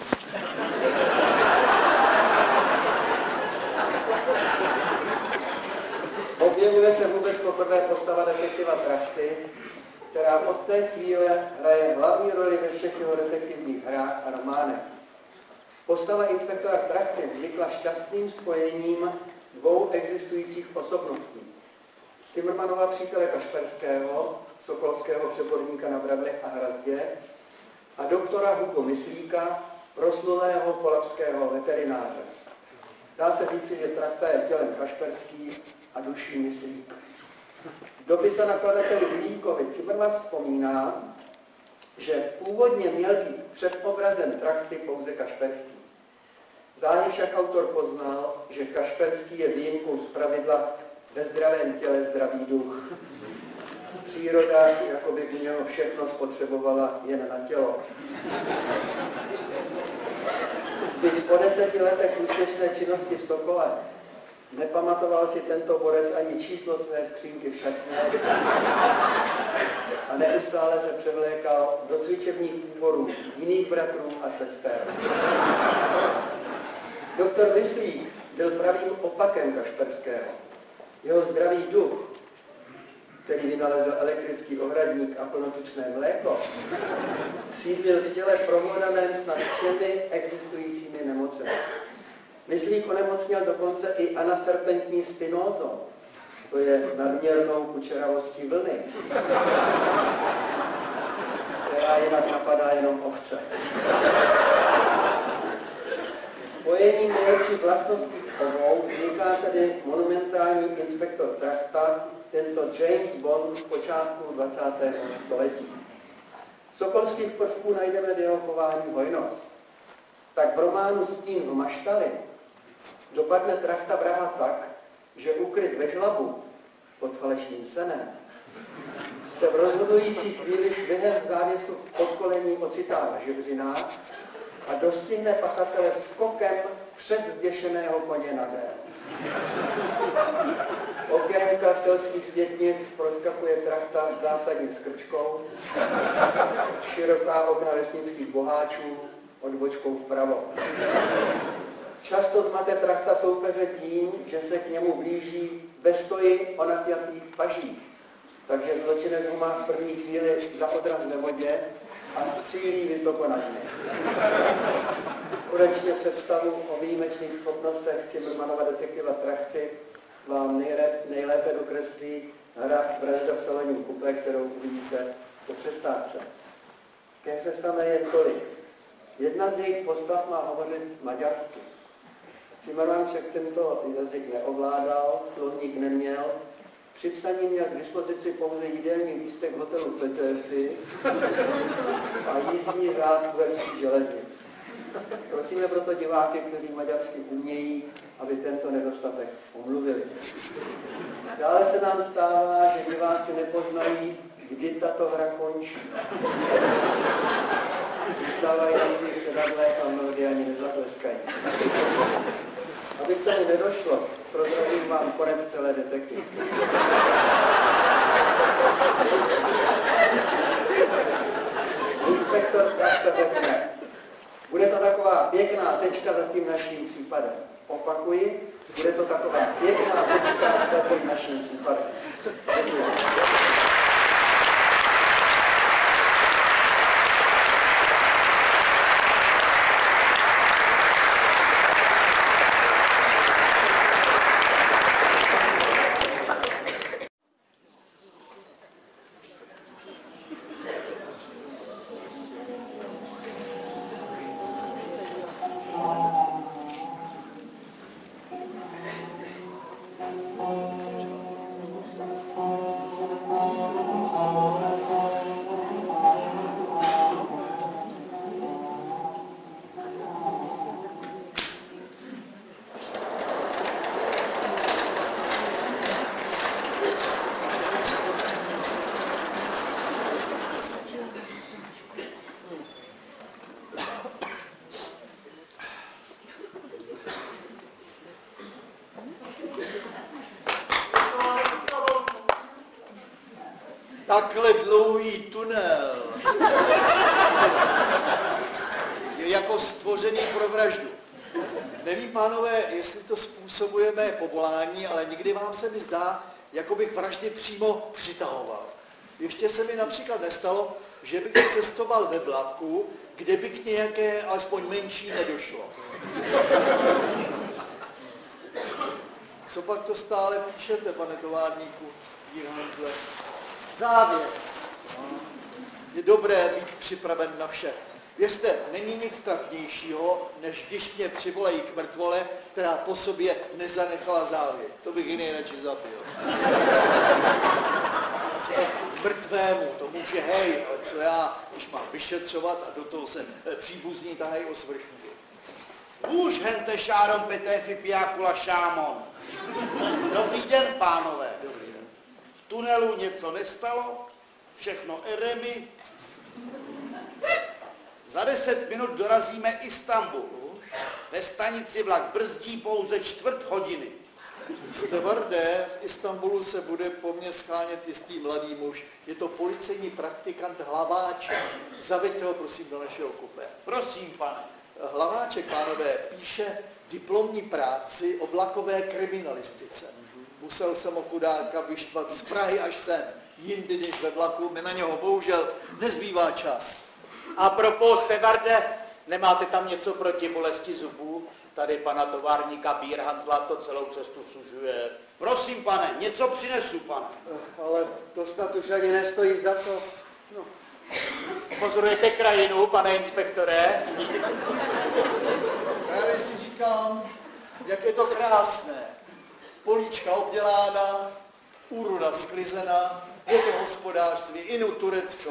A: objevuje se vůbec poprvé postava detektiva Trašty, která od té chvíle hraje hlavní roli ve všech jeho detektivních hrách a románech. Postava inspektora Trachty vznikla šťastným spojením dvou existujících osobností. Cimrmanova přítele Kašperského, sokolského přeborníka na Bradlech a Hrazdě, a doktora Hugo Myslíka,
F: proslulého polabského veterináře. Dá se říci, že Trachta je tělem kašperský a duší myslík. V dopise nakladateli Vilíkovi Cimrman vzpomíná, že původně měl být před obrazem Trachty pouze kašperský. Záhy však autor poznal, že kašperský je výjimkou z pravidla ve zdravém těle zdravý duch. Příroda, jako by mělo všechno, spotřebovala jen na tělo. Byť po deseti letech úspěšné činnosti v Sokole nepamatoval si tento borec ani číslo své skřínky v šatně a neustále se převlékal do cvičebních úborů jiných bratrů a sester. Doktor Myslík byl pravým opakem Kašperského. Jeho zdravý duch, který vynalezl elektrický ohradník a plnotučné mléko, sídlil v těle promodaném snad všemi existujícími nemocemi. Myslík onemocněl dokonce i anaserpentní spinózou, to je nadměrnou kučeravostí vlny, která jinak napadá jenom ovce. Spojením nejlepších vlastností obou vzniká tedy monumentální inspektor Trachta, tento James Bond z počátku dvacátého století. Sokolských prvků najdeme v jeho chování hojnost. Tak v románu Stín v maštali dopadne Trachta vraha tak, že ukryt ve žlabu pod falešným senem se v rozhodující chvíli během závěsu podkolení ocitá na žebřinách a dostihne pachatele skokem přes zděšeného koně na dél. Okénka selských světnic proskakuje Trachta zásadní skrčkou, široká okna vesnických boháčů odbočkou vpravo. Často zmate Trachta soupeře tím, že se k němu blíží ve stoji o napjatých pažích, takže zločinec ho má v první chvíli za odraz ve vodě a střílí vysoko nad něj. Konečně představu o výjimečných schopnostech Cimrmanova detektiva Trachty vám nejlépe dokreslí hra Vražda v Saloním kupe, kterou uvidíte po přestávce. Ke hře samé je tolik. Jedna z jejich postav má hovořit maďarsky. Cimrman však tento jazyk neovládal, slovník neměl, při psaní měl k dispozici pouze jídelní lístek v hotelu Peterfi a jízdní řád velkých železnic. Prosíme proto diváky, kteří maďarsky umějí, aby tento nedostatek omluvili. Dále se nám stává, že diváci nepoznají, kdy tato hra končí. Vystávají na sedadlé a melodie ani nezatleskají. Aby k tomu nedošlo, prozradím vám konec celé detektivky. Inspektor Trachta řekne: bude to taková pěkná tečka za tím naším případem. Opakuji, bude to taková pěkná tečka za tím naším případem. Děkuji.
A: Takhle dlouhý tunel je jako stvořený pro vraždu. Nevím, pánové, jestli to způsobujeme povolání, ale někdy vám se mi zdá, jako bych vraždy přímo přitahoval. Ještě se mi například nestalo, že bych cestoval ve vlaku, kde by k nějaké alespoň menší nedošlo. Co pak to stále píšete, pane továrníku Jíhanzle? Závěr. Je dobré být připraven na vše. Věřte, není nic trapnějšího, než když mě přivolají k mrtvole, která po sobě nezanechala závěť. To bych jiný radši zabil. Co mrtvému, to může hej, ale co já, když mám vyšetřovat a do toho se příbuzní tahají o svrchníky.
E: Už hente šárom petéfy piákula šámon. Dobrý den, pánové.
A: Dobrý den.
E: V tunelu něco nestalo, všechno eremy. Za deset minut dorazíme Istanbul. Ve stanici vlak brzdí pouze čtvrt hodiny.
A: Stevarde, v Istanbulu se bude po mně schánět jistý mladý muž. Je to policejní praktikant Hlaváček. Zaveďte ho prosím do našeho kupé.
E: Prosím, pane.
A: Hlaváček, pánové, píše diplomní práci o vlakové kriminalistice. Musel jsem ho chudáka vyštvat z Prahy až sem. Jindy než ve vlaku, mi na něho bohužel nezbývá čas.
D: A propos, Stevarde, nemáte tam něco proti bolesti zubů? Tady pana továrníka Bírhan Zlato celou cestu sužuje.
E: Prosím, pane, něco přinesu, pane.
F: Ale to snad už ani nestojí za to. No.
D: Pozorujete krajinu, pane inspektore?
A: Právě si říkám, jak je to krásné. Políčka obdělána, úroda sklizena, je to hospodářství, inu Turecko.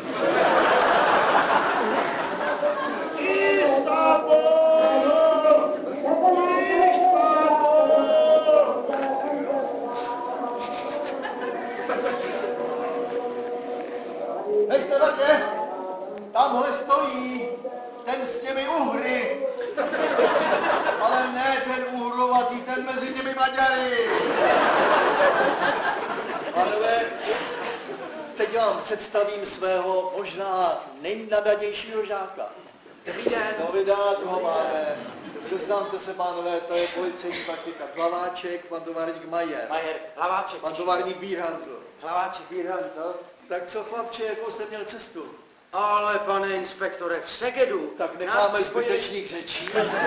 A: Hej, Stevarde, tamhle stojí ten s těmi uhry. Ale ne ten uhrovatý, ten mezi těmi Maďary. Pánové, teď vám představím svého možná nejnadanějšího žáka.
D: Dobrý den.
A: No vydá, toho máme. Seznamte se, pánové, to je policejní praktikant Hlaváček, pan továrník Majer.
D: Majer, Hlaváček.
A: Pan továrník Bírhanzl.
D: Hlaváček, Bírhanzl.
A: Tak co, chlapče, jakou jste měl cestu?
D: Ale pane inspektore, v Segedu.
A: Tak necháme zbytečných řečí.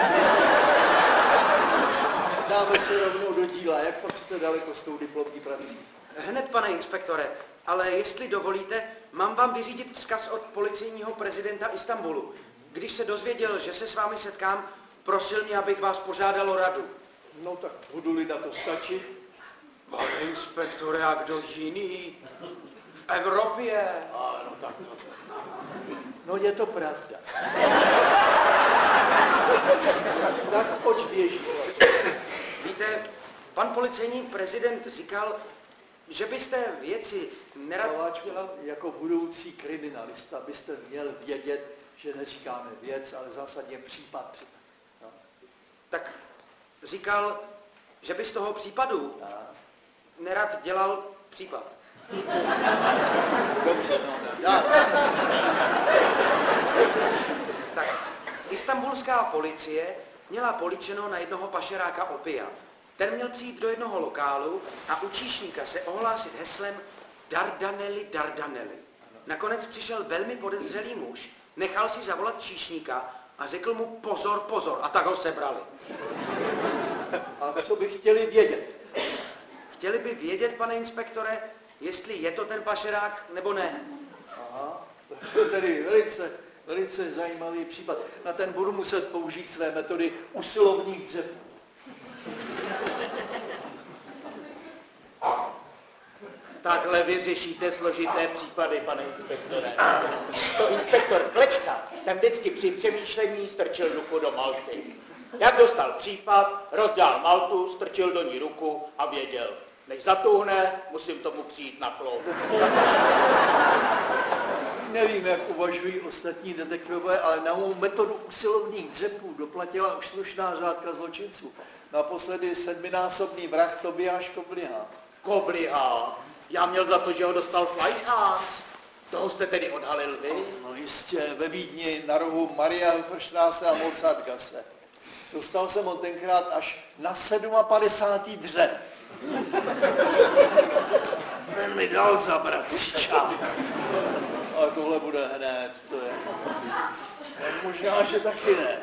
A: Dáme se rovnou do díla. Jak pak jste daleko s tou diplomní prací?
D: Hned, pane inspektore, ale jestli dovolíte, mám vám vyřídit vzkaz od policejního prezidenta Istanbulu. Když se dozvěděl, že se s vámi setkám, prosil mě, abych vás požádal o radu.
A: No tak budu-li na to stačit.
D: Pane inspektore, a kdo jiný? V Evropě.
A: A, no tak, no, no je to pravda. Tak oč běží?
D: Víte, pan policejní prezident říkal, že byste věci nerad...
A: Hlaváčku, jako budoucí kriminalista byste měl vědět, že neříkáme věc, ale zásadně případ. No.
D: Tak říkal, že by z toho případu
A: A?
D: nerad dělal případ.
A: Dobře, no, dá.
D: Tak, istanbulská policie měla poličeno na jednoho pašeráka opia. Ten měl přijít do jednoho lokálu a u číšníka se ohlásit heslem Dardaneli, Dardaneli. Nakonec přišel velmi podezřelý muž, nechal si zavolat číšníka a řekl mu pozor, pozor, a tak ho sebrali.
A: A co by chtěli vědět?
D: Chtěli by vědět, pane inspektore, jestli je to ten pašerák, nebo ne.
A: Aha, to je tedy velice, velice zajímavý případ. Na ten budu muset použít své metody usilovných dřepů.
D: Takhle vyřešíte složité případy, pane inspektore. To inspektor Klečka, ten vždycky při přemýšlení strčil ruku do malty. Jak dostal případ, rozdělal maltu, strčil do ní ruku a věděl, než zatuhne, musím tomu přijít na kloub.
A: Nevím, jak uvažují ostatní detektivové, ale na mou metodu usilovných dřepů doplatila už slušná řádka zločinců. Naposledy sedminásobný vrah Tobiáš Kobliha.
D: Kobliha? Já měl za to, že ho dostal Fleischhans. Toho jste tedy odhalil vy?
A: No jistě, ve Vídni na rohu Marienhofstraße a Mozartgasse. Dostal jsem ho tenkrát až na padesátý sedmý dřep. Ten mi dal zabrat síča. Ale tohle bude hned, to je. Možná, že taky ne.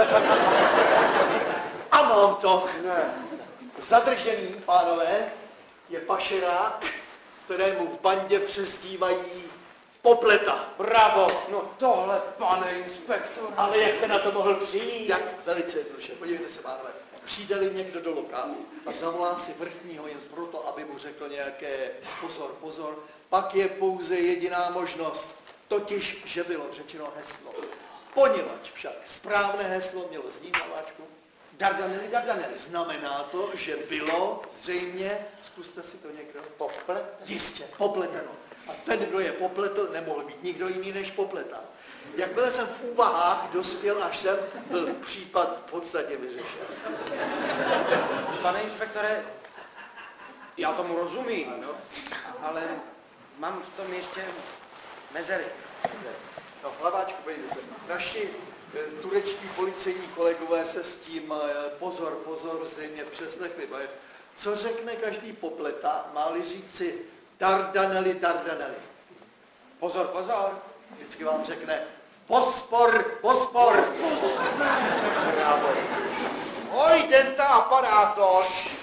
A: A mám to. Ne. Zadržený, pánové, je pašerák, kterému v bandě přezdívají Popleta.
D: Bravo, no tohle, pane inspektor.
A: Ale jak jste na to mohl přijít? Jak velice jednoduše. Podívejte se, pánové. Přijde-li někdo do lokálu a zavolá si vrchního jen proto, aby mu řekl nějaké pozor, pozor, pak je pouze jediná možnost, totiž, že bylo řečeno heslo. Poněvadž však správné heslo mělo znímávačku, Dardanely, Dardanely. Znamená to, že bylo zřejmě, zkuste si to někdo, poplet? Jistě, popleteno. A ten, kdo je popletl, nemohl být nikdo jiný než popleta. Jakmile jsem v úvahách dospěl až sem, byl případ v podstatě vyřešen.
D: Pane inspektore, já tomu rozumím,
A: Ano.
D: ale mám v tom ještě mezery.
A: No, Hlaváčku, pojďte se. Naši e, turečtí policejní kolegové se s tím e, pozor, pozor, zřejmě přeslechli. Co řekne každý popleta, má-li říci Dardanely, Dardanely.
D: Pozor, pozor.
A: Vždycky vám řekne pospor, pospor. Bravo.
E: Oj, denta aparátor.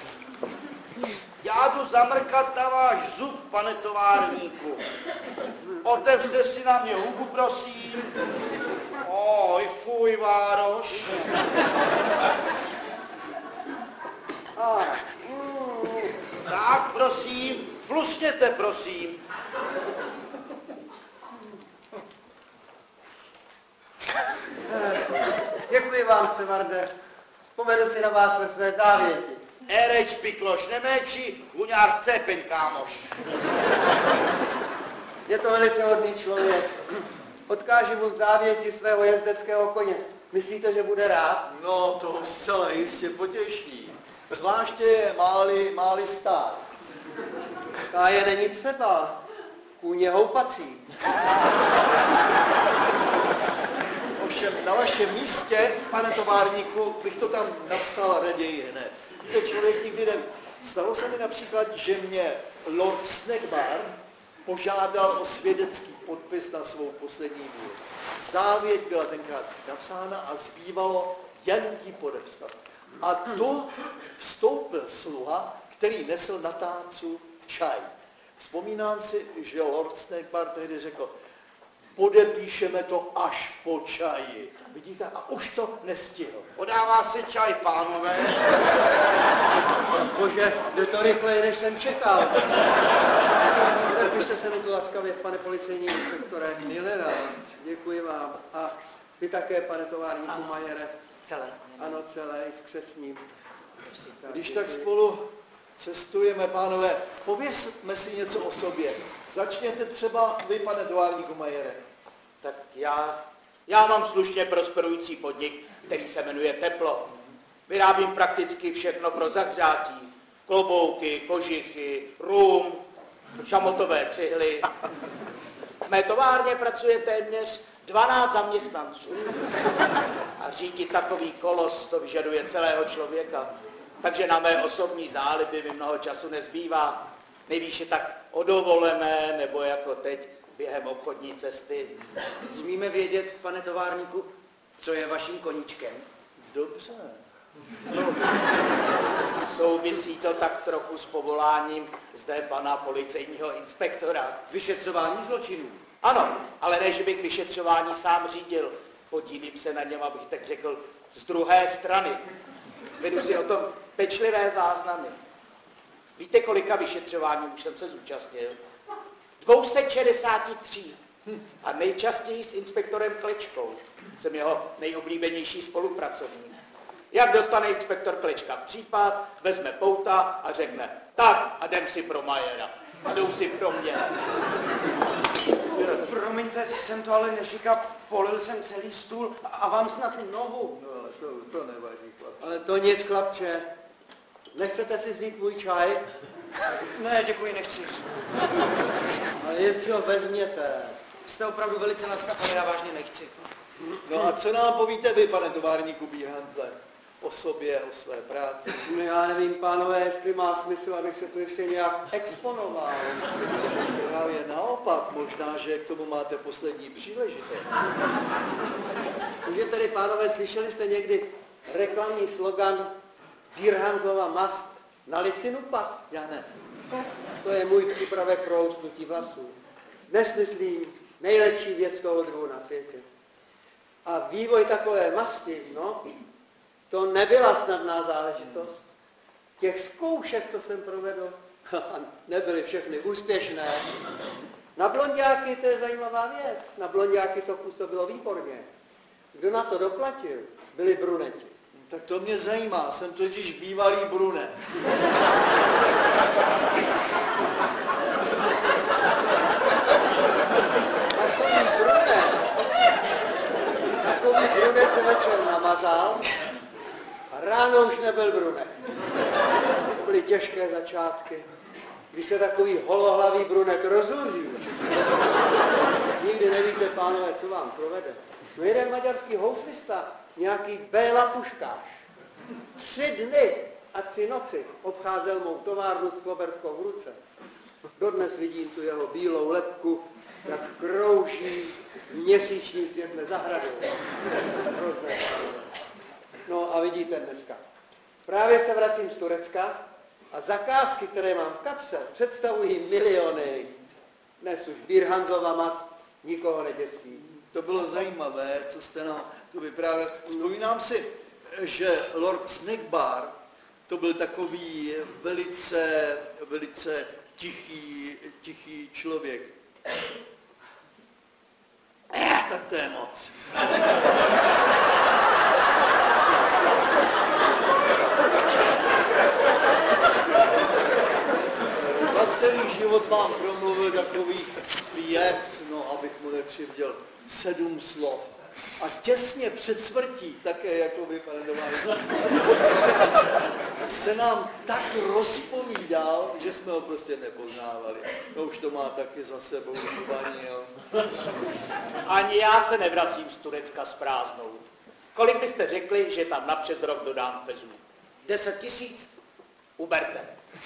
E: Já jdu zamrkat na váš zub, pane továrníku. Otevřte si na mě hubu, prosím. Oj, fuj, Vároš. Ah, mm, tak, prosím, flusněte, prosím.
F: Děkuji vám, Stevarde. Vzpomenu si na vás ve své závěti.
E: Ereč, pikloš, nemeči, huňár cepen, kámoš.
F: Je to velice hodný člověk. Odkáži mu v závěti svého jezdeckého koně. Myslíte, že bude rád?
A: No, to zcela jistě potěší. Zvláště máli, máli stát.
F: Káje není třeba. Kůň je houpací.
A: Ovšem na vašem místě, pane továrníku, bych to tam napsal raději hned. To člověk nikdy neví. Stalo se mi například, že mě Lord Snakebar požádal o svědecký podpis na svou poslední vůli. Závěť byla tenkrát napsána a zbývalo jen ji podepsat. A tu vstoupil sluha, který nesl na tácu čaj. Vzpomínám si, že Lord Snakebar tehdy řekl, podepíšeme to až po čaji. Vidíte, a už to nestihl.
E: Podává se čaj, pánové.
F: Bože, jde to rychleji, než jsem čekal. Napište se mi to laskavě, pane policejní inspektore.
A: Milé rád.
F: Děkuji vám. A vy také, pane továrníku Majere.
D: Celé.
F: Ano, celé, i s křesním.
A: Když tak spolu cestujeme, pánové, povězme si něco o sobě. Začněte třeba vy, pane továrníku Majere.
B: Tak já, já mám slušně prosperující podnik, který se jmenuje Teplo. Vyrábím prakticky všechno pro zahřátí. Klobouky, kožichy, rum, šamotové cihly. V mé továrně pracuje téměř dvanáct zaměstnanců. A řídit takový kolos, to vyžaduje celého člověka. Takže na mé osobní záliby mi mnoho času nezbývá. Nejvýše tak o dovolené, nebo jako teď během obchodní cesty.
D: Smíme vědět, pane továrníku, co je vaším koníčkem?
A: Dobře.
B: No, souvisí to tak trochu s povoláním zde pana policejního inspektora.
D: Vyšetřování zločinů.
B: Ano, ale ne, že bych vyšetřování sám řídil. Podílím se na něm, abych tak řekl, z druhé strany. Vedu si o tom pečlivé záznamy. Víte, kolika vyšetřování už jsem se zúčastnil? dvě stě šedesát tři. A nejčastěji s inspektorem Klečkou. Jsem jeho nejoblíbenější spolupracovník. Jak dostane inspektor Klečka případ, vezme pouta a řekne, tak a jdem si pro Majera. A jdou si pro mě.
D: Promiňte, jsem to ale neříkal, polil jsem celý stůl a vám snad i nohu.
A: No, ale to, to nevadí, chlap.
F: Ale to nic, chlapče. Nechcete si vzít můj čaj?
D: Ne, děkuji, nechci.
F: Ale jen si ho vezměte.
D: Jste opravdu velice laskav, ale já vážně nechci.
A: No a co nám povíte vy, pane továrníku Bírhanzle? O sobě, o své práci?
F: No já nevím, pánové, jestli má smysl, abych se tu ještě nějak exponoval.
A: Právě naopak, možná, že k tomu máte poslední příležitost.
F: Už tedy, pánové, slyšeli jste někdy reklamní slogan Bírhanzlova mast na lisinu pas?
A: Já ne.
F: To je můj přípravek pro usnutí vlasů. Dnes, myslím, Nejlepší věc toho druhu na světě. A vývoj takové masti, no, to nebyla snadná záležitost. Těch zkoušek, co jsem provedl, nebyly všechny úspěšné. Na blonďáky to je zajímavá věc. Na blonďáky to působilo výborně. Kdo na to doplatil, byli bruneti.
A: Tak to mě zajímá, jsem totiž bývalý brunet.
F: Takový brunet, takový brunet se večer namazal a ráno už nebyl brunet. To byly těžké začátky. Když se takový holohlavý brunet rozuří, nikdy nevíte, pánové, co vám provede. No jeden maďarský houslista, nějaký Béla Puškáš, tři dny a tři noci obcházel mou továrnu s kobertkou v ruce. Dodnes vidím tu jeho bílou lebku, jak krouží v měsíčním světle zahradou. No a vidíte dneska. Právě se vracím z Turecka a zakázky, které mám v kapse, představují miliony. Dnes už Birhanzova mast nikoho neděsí.
A: To bylo zajímavé, co jste nám tu vyprávěl. Vzpomínám si, že Lord Snakebar to byl takový velice, velice tichý, tichý člověk. Eh, tak to je moc. Za celý život vám promluvil takových pět, no abych mu nekřivděl, sedm slov. A těsně před smrtí, také jako vy, pane Nováčku, se nám tak rozpovídal, že jsme ho prostě nepoznávali. No už to má taky za sebou žuvaní, jo.
G: Ani já se nevracím z Turecka s prázdnou. Kolik byste řekli, že tam napřed rok dodám vezmu? Deset tisíc? Uberte.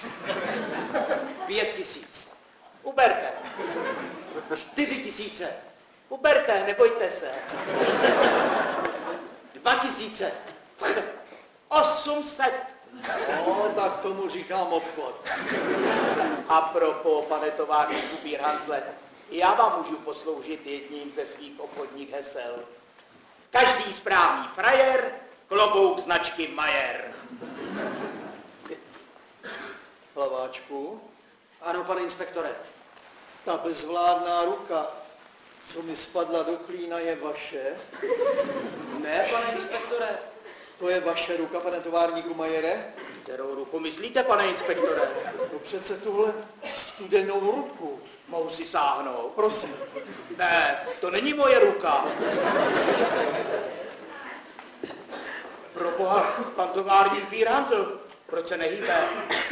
G: Pět tisíc. Uberte. Čtyři tisíce. Uberte, nebojte se. Dva tisíce. Osm set.
A: No, tak tomu říkám obchod.
G: A propos, pane továrníku Birhanzle, já vám můžu posloužit jedním ze svých obchodních hesel. Každý správný frajer, klobouk značky Majer.
A: Hlaváčku,
G: Ano, pane inspektore.
A: ta bezvládná ruka, co mi spadla do klína, je vaše?
G: Ne, pane inspektore.
A: To je vaše ruka, pane továrníku Majere?
G: Kterou ruku myslíte, pane inspektore?
A: No přece tuhle studenou ruku.
G: Mohu si sáhnout?
A: Prosím.
G: Ne, to není moje ruka. Proboha, pan továrník Birhanzl, proč se nehýbe?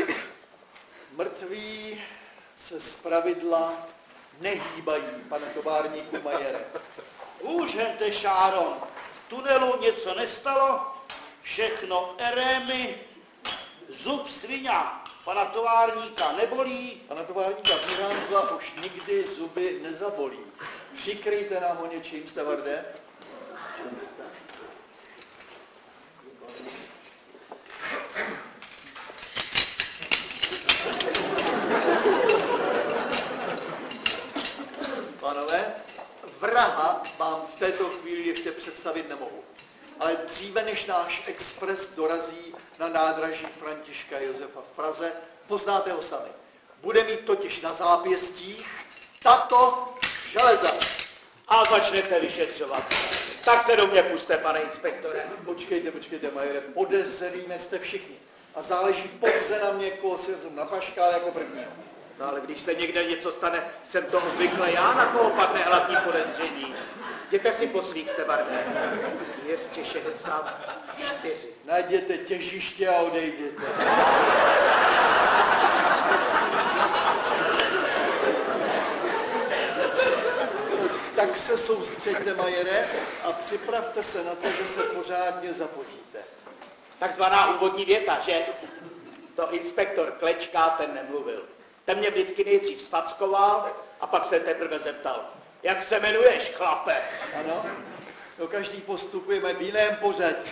A: Mrtví se zpravidla nehýbají, pane továrníku Majere.
E: Můžete, Šáron, v tunelu něco nestalo, všechno erémy, zub svině pana továrníka nebolí.
A: Pana továrníka Birhanzla už nikdy zuby nezabolí. Přikryjte nám ho něčím, stevarde. Pánové, vraha vám v této chvíli ještě představit nemohu. Ale dříve, než náš expres dorazí na nádraží Františka Josefa v Praze, poznáte ho sami. Bude mít totiž na zápěstích tato železa.
G: A začnete vyšetřovat. Tak se do mě puste, pane inspektore.
A: Počkejte, počkejte, Majere, podezřelí jste všichni. A záleží pouze na mě, koho si vezmu na paškál jako prvního.
G: No ale když se někde něco stane, jsem to obvykle já, na koho padne hlavní podezření. Jděte si poslík, Stevarde. dvě stě šedesát čtyři.
A: Najděte těžiště a odejděte. Tak se soustřeďte, Majere, a připravte se na to, že se pořádně zapotíte.
G: Takzvaná úvodní věta, že? To inspektor Klečka, ten nemluvil. Ten mě vždycky nejdřív sfackoval a pak se teprve zeptal. Jak se jmenuješ, chlape?
A: Ano, no každý postupujeme v jiném pořadí.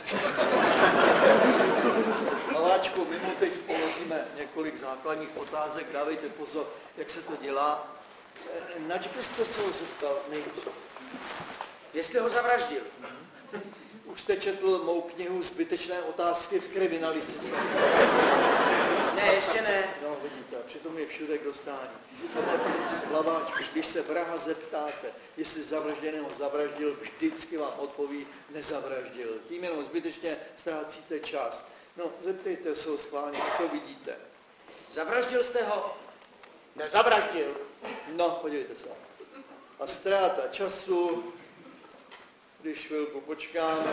A: Hlaváčku, my mu teď položíme několik základních otázek, dávejte pozor, jak se to dělá. Nač byste se ho zeptal nejdřív?
B: Jestli ho zavraždil.
A: Už jste četl mou knihu Zbytečné otázky v kriminalistice.
B: Ne, ještě ne.
A: No, vidíte, přitom je všude k dostání. Hlaváčku, když se vraha zeptáte, jestli zavražděného zavraždil, vždycky vám odpoví, nezavraždil. Tím jenom zbytečně ztrácíte čas. No, zeptejte se ho schválně, a to vidíte.
B: Zavraždil jste ho?
G: Nezavraždil.
A: No, podívejte se. A ztráta času, když chvilku počkáme.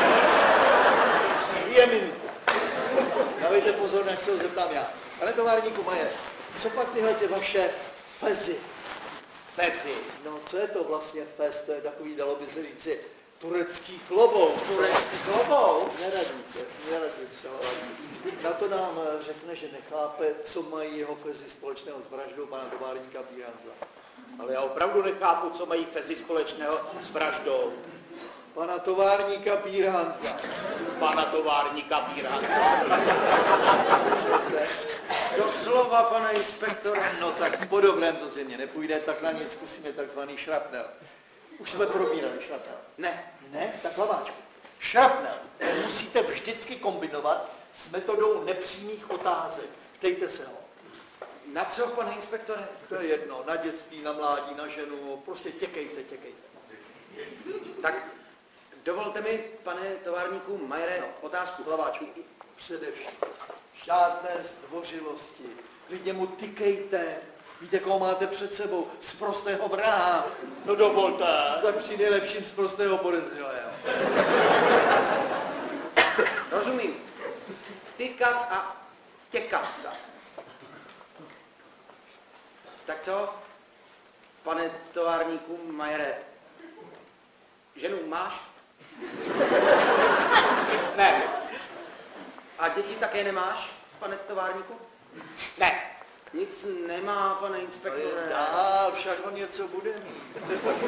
A: Dvě minuty. Dávejte pozor, na co ho zeptám já. Pane továrníku Majer, co pak tyhle ty vaše fezy?
G: Fezy.
A: No, co je to vlastně fez? To je takový, dalo by se říci, turecký klobouk.
G: Turecký klobouk?
A: Neradí se, neradí se. Na to nám řekne, že nechápe, co mají jeho fezy společného s vraždou pana továrníka Bíranzla.
G: Ale já opravdu nechápu, co mají fezy společného s vraždou.
A: Pana továrníka Bíranzla.
G: Pana továrníka Bíranzla.
B: Doslova, pane inspektore.
A: No tak po dobrém to zřejmě nepůjde, tak na něj zkusíme takzvaný šrapnel. Už jsme probírali šrapnel.
B: Ne.
A: Ne? Tak hlaváčku. Šrapnel musíte vždycky kombinovat s metodou nepřímých otázek. Ptejte se ho.
B: Na co, pane inspektore?
A: To je jedno, na dětství, na mládí, na ženu, prostě těkejte, těkejte.
B: Tak dovolte mi, pane továrníku Majere, otázku.
A: Hlaváčku, především. Žádné zdvořilosti. Klidně mu tykejte. Víte, koho máte před sebou? Z prostého vraha.
G: No dovolte.
A: Tak při nejlepším z prostého podezřelého.
B: Rozumím. Tykat a těkat. Tak co, pane továrníku Majere, ženu máš?
G: Ne.
B: A děti také nemáš, pane továrníku?
G: Ne.
B: Nic nemá, pane inspektore.
A: Dál, však on něco bude mít.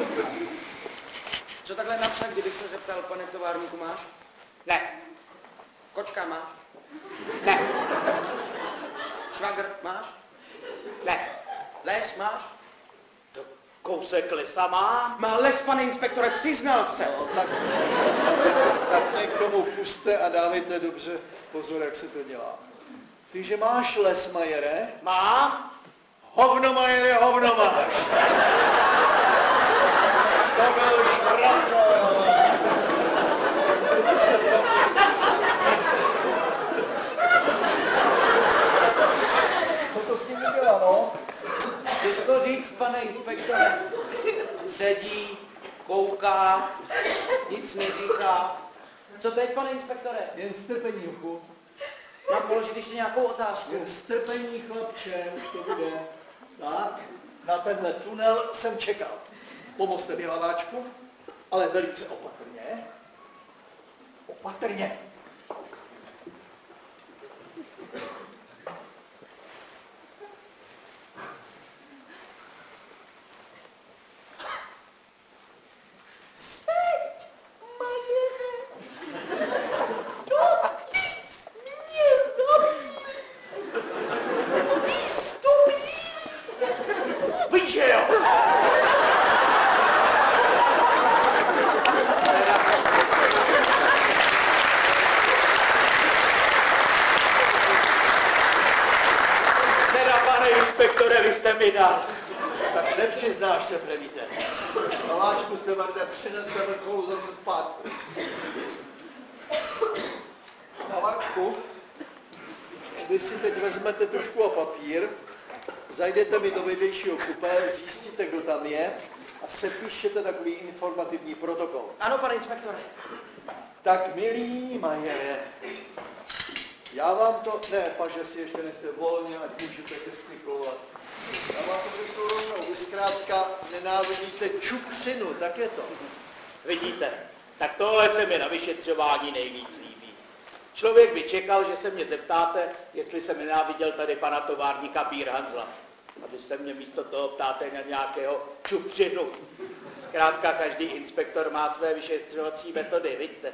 B: Co takhle napřed, kdybych se zeptal, pane továrníku, máš?
G: Ne.
B: Kočka máš?
G: Ne.
B: Švagr máš?
G: Ne.
B: Les máš?
G: To kousek lesa má?
B: Má les, pane inspektore, přiznal se.
A: No, tak, tak mě k tomu puste a dávejte dobře pozor, jak se to dělá. Ty, že máš les, Majere?
G: Má?
A: Hovno, Majere, hovno máš. To byl šrapnel. Co to s ním udělá, no?
B: Těžko říct, pane inspektore. Sedí, kouká, nic neříká. Co teď, pane inspektore?
A: Jen strpení, Juchu.
B: Mám položit ještě nějakou otázku.
A: Jen strpení, chlapče, už to bude. Tak, na tenhle tunel jsem čekal. Pomozte mi, hlaváčku, ale velice opatrně. Opatrně. Tak nepřiznáš se, Prevíte. Hlaváčku jste vrde, přineste vrcholu zase zpátky. Hlaváčku, vy si teď vezmete tužku a papír, zajdete mi do vedlejšího kupé, zjistíte, kdo tam je a sepíšete takový informativní protokol.
B: Ano, pane inspektore.
A: Tak, milý Majere, já vám to, ne, paže si ještě nechte volně, ať můžete gestikulovat. Já vám to řeknu rovnou, vy zkrátka nenávidíte čupřinu, tak je to.
G: Vidíte, tak tohle se mi na vyšetřování nejvíc líbí. Člověk by čekal, že se mě zeptáte, jestli jsem nenáviděl tady pana továrníka Bíranzla. A vy se mě místo toho ptáte na nějakého čupřinu. Zkrátka každý inspektor má své vyšetřovací metody, vidíte.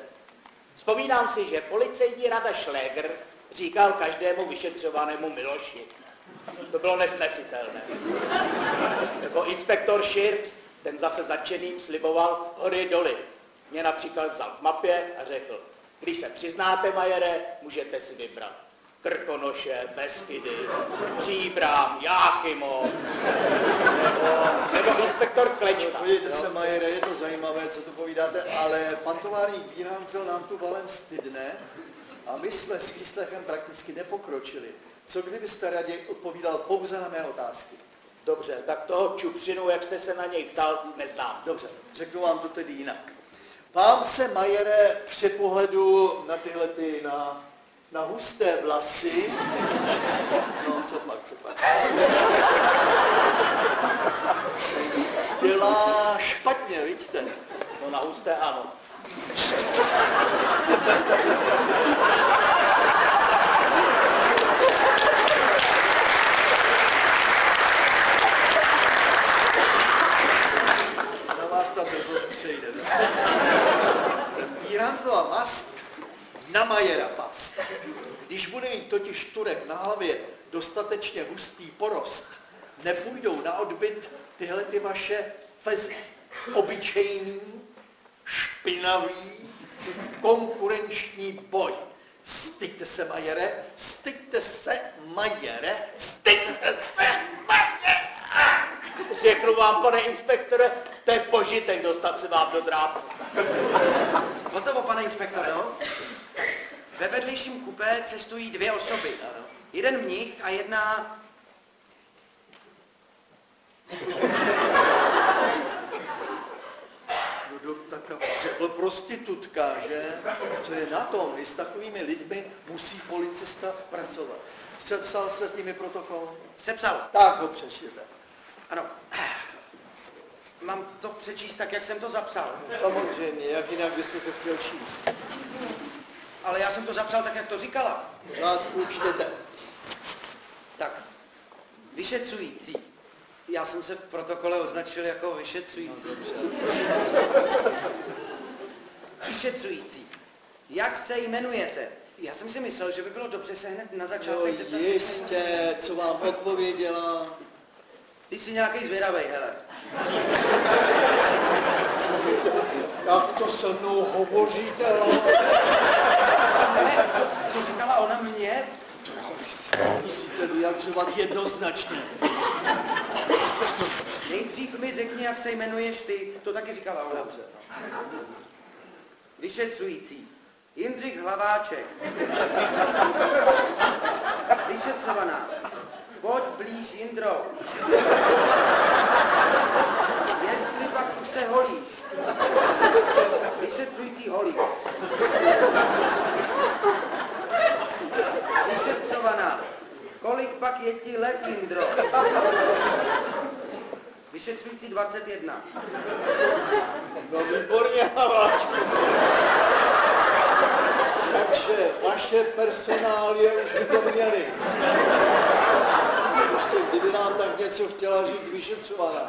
G: Vzpomínám si, že policejní rada Šlégr říkal každému vyšetřovanému Miloši. To bylo nesnesitelné. Nebo inspektor Širc, ten zase začeným sliboval hory doly. Mě například vzal k mapě a řekl, když se přiznáte, majere, můžete si vybrat Krkonoše, Beskydy, Příbram, Jáchymo, nebo, nebo inspektor Klečka.
A: Podívejte se, majere, je to zajímavé, co to povídáte, ale pan továrník Bírhancel nám tu valem stydne a my jsme s výslechem prakticky nepokročili. Co kdybyste raději odpovídal pouze na mé otázky?
G: Dobře, tak toho čupřinu, jak jste se na něj ptal, neznám.
A: Dobře, řeknu vám to tedy jinak. Vám se, majere, při pohledu na tyhle ty, na, na husté vlasy, no co pak, co pak, dělá špatně, vidíte?
G: No na husté ano.
A: Tam brzo přejde. Bírhanclova mast na majera past. Když bude mít totiž Turek na hlavě dostatečně hustý porost, nepůjdou na odbyt tyhle ty vaše fezy. Obyčejný, špinavý, konkurenční boj. Styďte se, majere, styďte se, majere, styďte se, majere!
G: Řeknu vám, pane inspektore, to je požitek dostat se vám do drápu.
D: Hotovo, pane inspektore, no? Ve vedlejším kupé cestují dvě osoby. Jeden mnich a jedna...
A: No, tak řekl prostitutka, že? Co je na tom? I s takovými lidmi musí policista pracovat. Sepsal jste s nimi protokol?
D: Sepsal.
A: Tak ho přešlijte.
D: Ano. Mám to přečíst tak, jak jsem to zapsal.
A: Samozřejmě, jak jinak byste to chtěl číst.
D: Ale já jsem to zapsal tak, jak to říkala.
A: Řádku čtěte.
D: Tak, vyšetřující. Já jsem se v protokole označil jako vyšetřující. Vyšetřující. Jak se jmenujete? Já jsem si myslel, že by bylo dobře se hned na začátku
A: No
D: zeptat.
A: jistě, co vám odpověděla.
D: Ty jsi nějaký zvědavej, hele.
A: Jak to se mnou hovoříte,
D: Ne, to, to říkala ona mě?
A: musíte vyjadřovat jednoznačně.
D: Nejdřív mi řekni, jak se jmenuješ ty. To taky říkala ona.
A: Dobře.
D: Vyšetřující. Jindřich Hlaváček. Vyšetřovaná. Pojď blíž, Jindro. Jestli pak už se holíš. Vyšetřující holí. Vyšetřovaná. Kolik pak je ti let, Jindro? Vyšetřující dvacet jedna.
A: No výborně, Hlaváčku. Takže vaše personálie už by to měli. Ještě kdyby nám tak něco chtěla říct vyšetřovaná.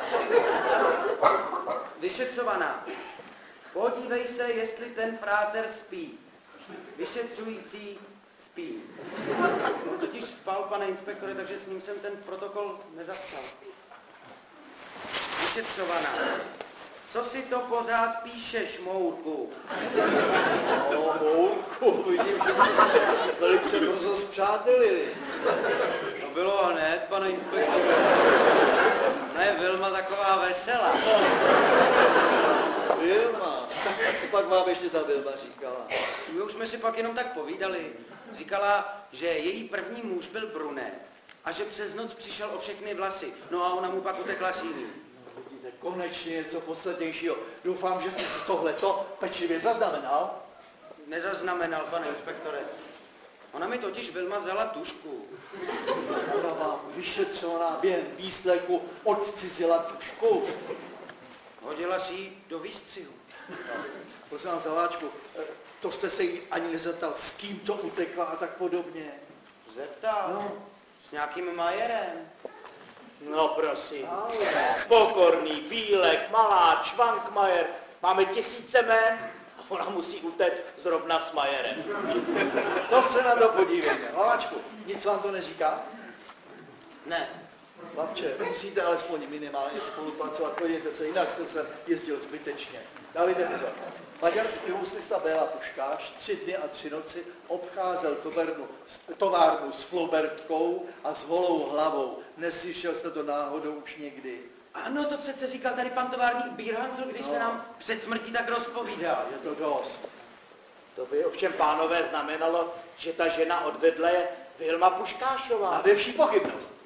D: Vyšetřovaná. Podívej se, jestli ten fráter spí. Vyšetřující spí. On totiž spal, pane inspektore, takže s ním jsem ten protokol nezapsal. Vyšetřovaná. Co si to pořád píšeš, Mourku?
A: No, Mourku, vidím, že jste velice brzo spřátelili.
D: To bylo hned, pane inspektore. Ne, Vilma taková veselá.
A: Vilma. A co pak vám ještě ta Vilma říkala?
D: My už jsme si pak jenom tak povídali. Říkala, že její první muž byl brunet a že přes noc přišel o všechny vlasy. No a ona mu pak utekla s jiným.
A: Vidíte, konečně něco podstatnějšího. Doufám, že jste si tohleto pečlivě zaznamenal.
D: Nezaznamenal, pane inspektore. Ona mi totiž Vilma vzala tušku.
A: Ona vám vyšetřovaná během výslechu odcizila tušku.
D: Hodila si ji do výstřihu.
A: Prosím vás, Hlaváčku, to jste se jí ani nezeptal, s kým to utekla a tak podobně.
D: Zeptal.
A: No.
D: S nějakým majerem.
G: No prosím.
A: Ale.
G: Pokorný, Bílek, Maláč, Švankmajer. Máme tisíce jmén a ona musí utéct zrovna s Majerem.
A: To se na to podívejte. Hlaváčku, nic vám to neříká?
D: Ne.
A: Chlapče, musíte alespoň minimálně spolupracovat, podívejte se, jinak jste se jezdil zbytečně. Dávajte pozor. Maďarský houslista Béla Puškáš tři dny a tři noci obcházel továrnu, továrnu s Flobertkou a s holou hlavou. Neslyšel jste to náhodou už někdy?
D: Ano, to přece říkal tady pan továrník Bírhancl, když no. se nám před smrtí tak rozpovídal.
A: Je to dost.
G: To by ovšem, pánové, znamenalo, že ta žena odvedle je Vilma Puškášová.
A: Máte vší pochybnost.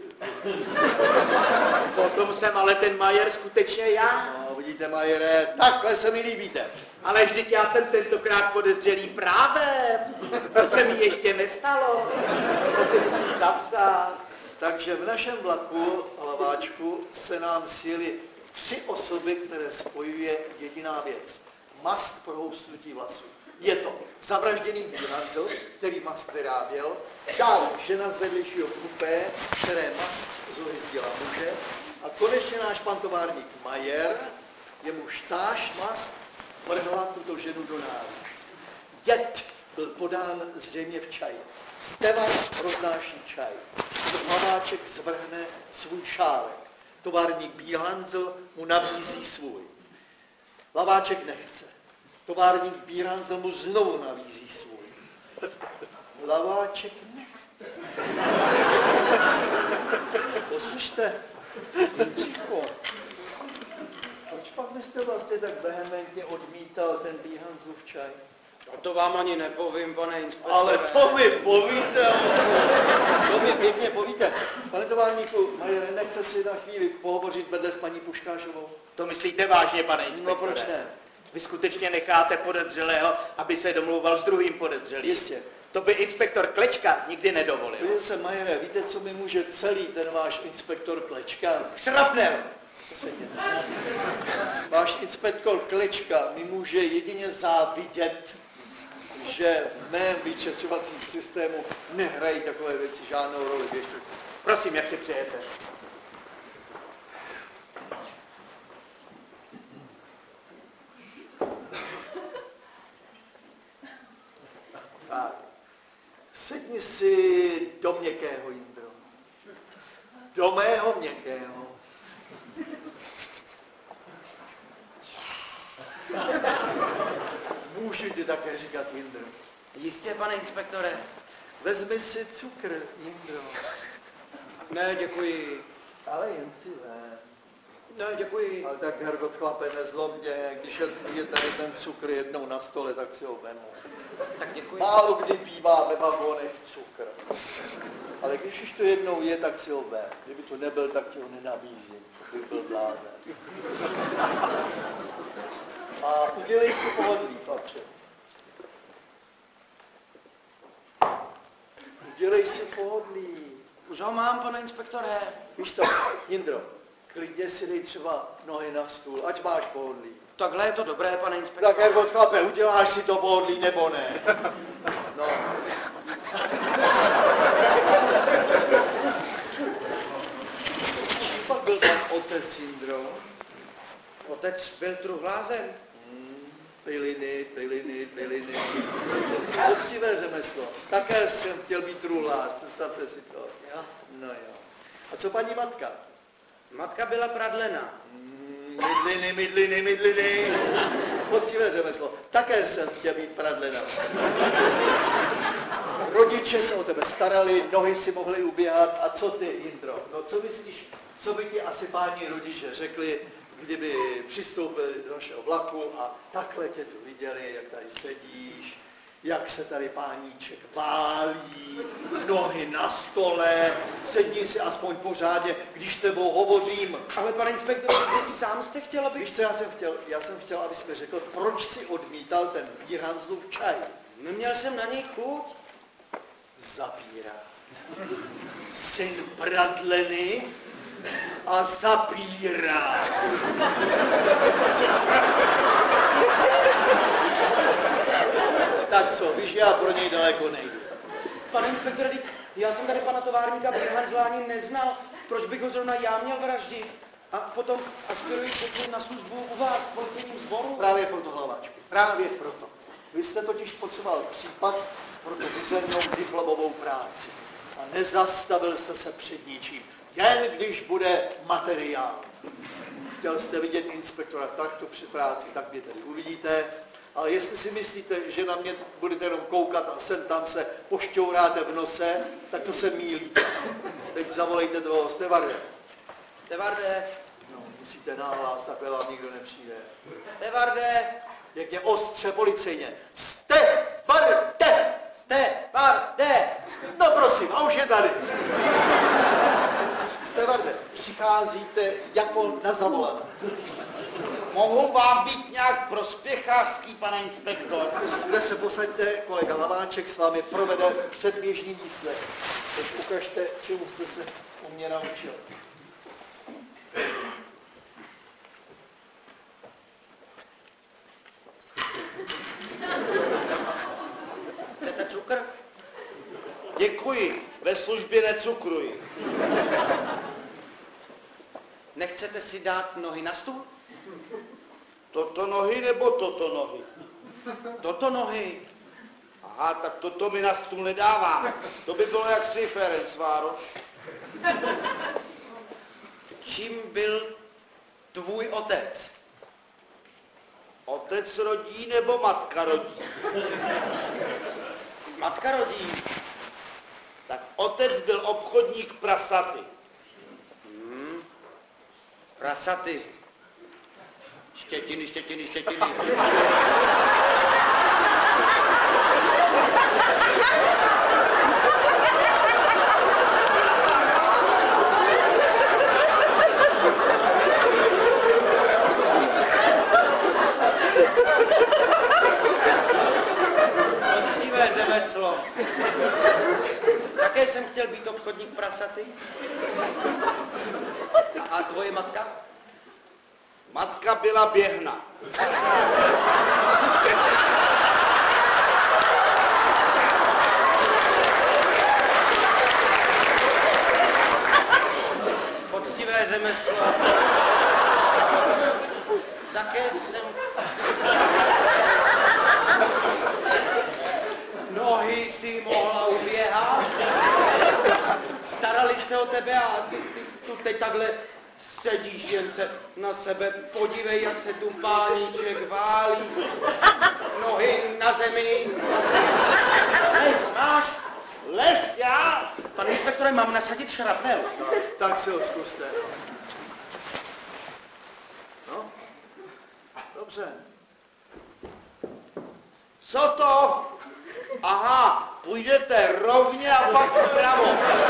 G: Potom jsem ale ten Majer skutečně já.
A: No, vidíte, Majere, takhle se mi líbíte.
G: Ale vždyť já jsem tentokrát podezřelý právem. To se mi ještě nestalo. To si musím zapsat.
A: Takže v našem vlaku, Hlaváčku, se nám sjeli tři osoby, které spojuje jediná věc. Mast pro housnutí vlasů. Je to zavražděný Bírhancl, který mast vyráběl, dál žena z vedlejšího kupé, které mast zhozdila muže, a konečně náš pan továrník Majer, jemuž táž mast vrhla tuto ženu do náruč. Děd byl podán zřejmě v čaji. Stevan roznáší čaj. Hlaváček zvrhne svůj šálek. Továrník Bírhancl mu nabízí svůj. Hlaváček nechce. Továrník Bírhancl mu znovu nabízí svůj. Hlaváček nechce. Poslyšte, ticho. Proč pak byste vlastně tak vehementně odmítal ten Bírhanclův čaj?
D: A to vám ani nepovím, pane inspektore.
A: Ale to mi povíte, to mi pěkně povíte. Pane továrníku, Majere, nechte si na chvíli pohovořit vedle s paní Puškášovou.
G: To myslíte vážně, pane inspektore?
A: No proč ne?
G: Vy skutečně necháte podezřelého, aby se domlouval s druhým podezřelým?
A: Jistě.
G: To by inspektor Klečka nikdy nedovolil.
A: Víte se, Majere, víte, co mi může celý ten váš inspektor Klečka?
G: Šrapnel!
A: Váš inspektor Klečka mi může jedině závidět, že v mém vyčesovacím systému nehrají takové věci žádnou roli. Běžte si.
G: Prosím, jak si přejete.
A: Tak. Sedni si do měkkého, Jindro. Do mého měkkého. Můžu ti také říkat, Jindro.
D: Jistě, pane inspektore.
A: Vezmi si cukr, Jindro.
D: Ne, děkuji.
A: Ale jen si vem.
D: Ne, děkuji.
A: Ale tak, Hergot, chlape, nezlob mě, když je tady ten cukr jednou na stole, tak si ho vemu.
D: Tak děkuji.
A: Málo kdy bývá ve vagonech cukr. Ale když už to jednou je, tak si ho vem. Kdyby to nebyl, tak ti ho nenabízím. Bych byl blázen. A udělej si pohodlí, chlapče. Udělej si pohodlí.
D: Už ho mám, pane inspektore.
A: Víš co, Jindro, klidně si dej třeba nohy na stůl, ať máš pohodlí.
D: Takhle je to dobré, pane inspektore.
A: Tak, Hergot, chlape, uděláš si to pohodlí nebo ne? No. Pak byl tam otec, Jindro.
D: Otec byl truhlázem.
A: Hmm, piliny, piliny, piliny. Poctivé řemeslo. Také jsem chtěl být truhlář, představte si to.
D: Jo.
A: No jo. A co paní matka?
D: Matka byla pradlena.
A: Mm, mydliny, mydliny, mydliny. Poctivé řemeslo. Také jsem chtěl být pradlena. Rodiče se o tebe starali, nohy si mohly uběhat. A co ty, Jindro? No co myslíš, co by ti asi páni rodiče řekli, kdyby přistoupili do našeho vlaku a takhle tě tu viděli, jak tady sedíš, jak se tady páníček válí, nohy na stole, sedni si aspoň pořádně, když s tebou hovořím.
D: Ale pane inspektor, vy sám jste chtěl, abych...
A: Víš, co já jsem chtěl? Já jsem chtěl, abys mi řekl, proč si odmítal ten Bírhanclův čaj.
D: Neměl jsem na něj chuť.
A: Zapírá. Syn pradleny a zapírá. Tak co, víš, já pro něj daleko nejdu.
D: Pane inspektore, já jsem tady pana továrníka Bírhancla ani neznal. Proč bych ho zrovna já měl vraždit? A potom aspiruji na službu u vás v policejním sboru?
A: Právě proto, Hlaváčku, právě proto. Vy jste totiž potřeboval případ pro tu mizernou diplomovou práci. A nezastavil jste se před ničím. jen když bude materiál. Chtěl jste vidět inspektora takto při práci, tak mě tady uvidíte. Ale jestli si myslíte, že na mě budete jenom koukat a sem tam se pošťouráte v nose, tak to se mýlíte. Teď zavolejte toho Stevarde.
D: Stevarde,
A: No, musíte nahlas, takhle vám nikdo nepřijde.
D: Stevarde,
A: Pěkně ostře policejně. Stevarde!
D: Stevarde!
A: No prosím, a už je tady. Stevarde, přicházíte jako na zavolenou.
E: Mohu vám být nějak prospěchářský, pane inspektor?
A: Zde se posaďte, kolega Laváček s vámi provede předběžný výslech. Teď ukažte, čemu jste se u mě naučil.
D: Chcete cukr?
E: Děkuji, ve službě necukruji.
D: Nechcete si dát nohy na stůl?
E: Toto nohy nebo toto nohy?
D: Toto nohy.
E: Aha, tak toto mi na stůl nedává. To by bylo jaksi Ferencvároš.
D: Čím byl tvůj otec?
E: Otec rodí nebo matka rodí?
D: Matka rodí.
E: Tak otec byl obchodník prasaty.
D: Hmm. Prasaty. Štětiny, štětiny, štětiny. Poctivé řemeslo. Také jsem chtěl být obchodník prasaty. A tvoje matka?
E: Matka byla běhna.
D: Poctivé řemeslo. Také jsem... Nohy si mohla uběhat. Starali se o tebe a ty, ty tu teď takhle sedíš, jen se na sebe podívej, jak se tu páníček válí. Nohy na zemi. Les máš?
E: Les já?
D: Pane inspektore, mám nasadit šrapnel.
A: No, tak si ho zkuste. No, dobře.
E: Co to? Aha, půjdete rovně a pak vpravo.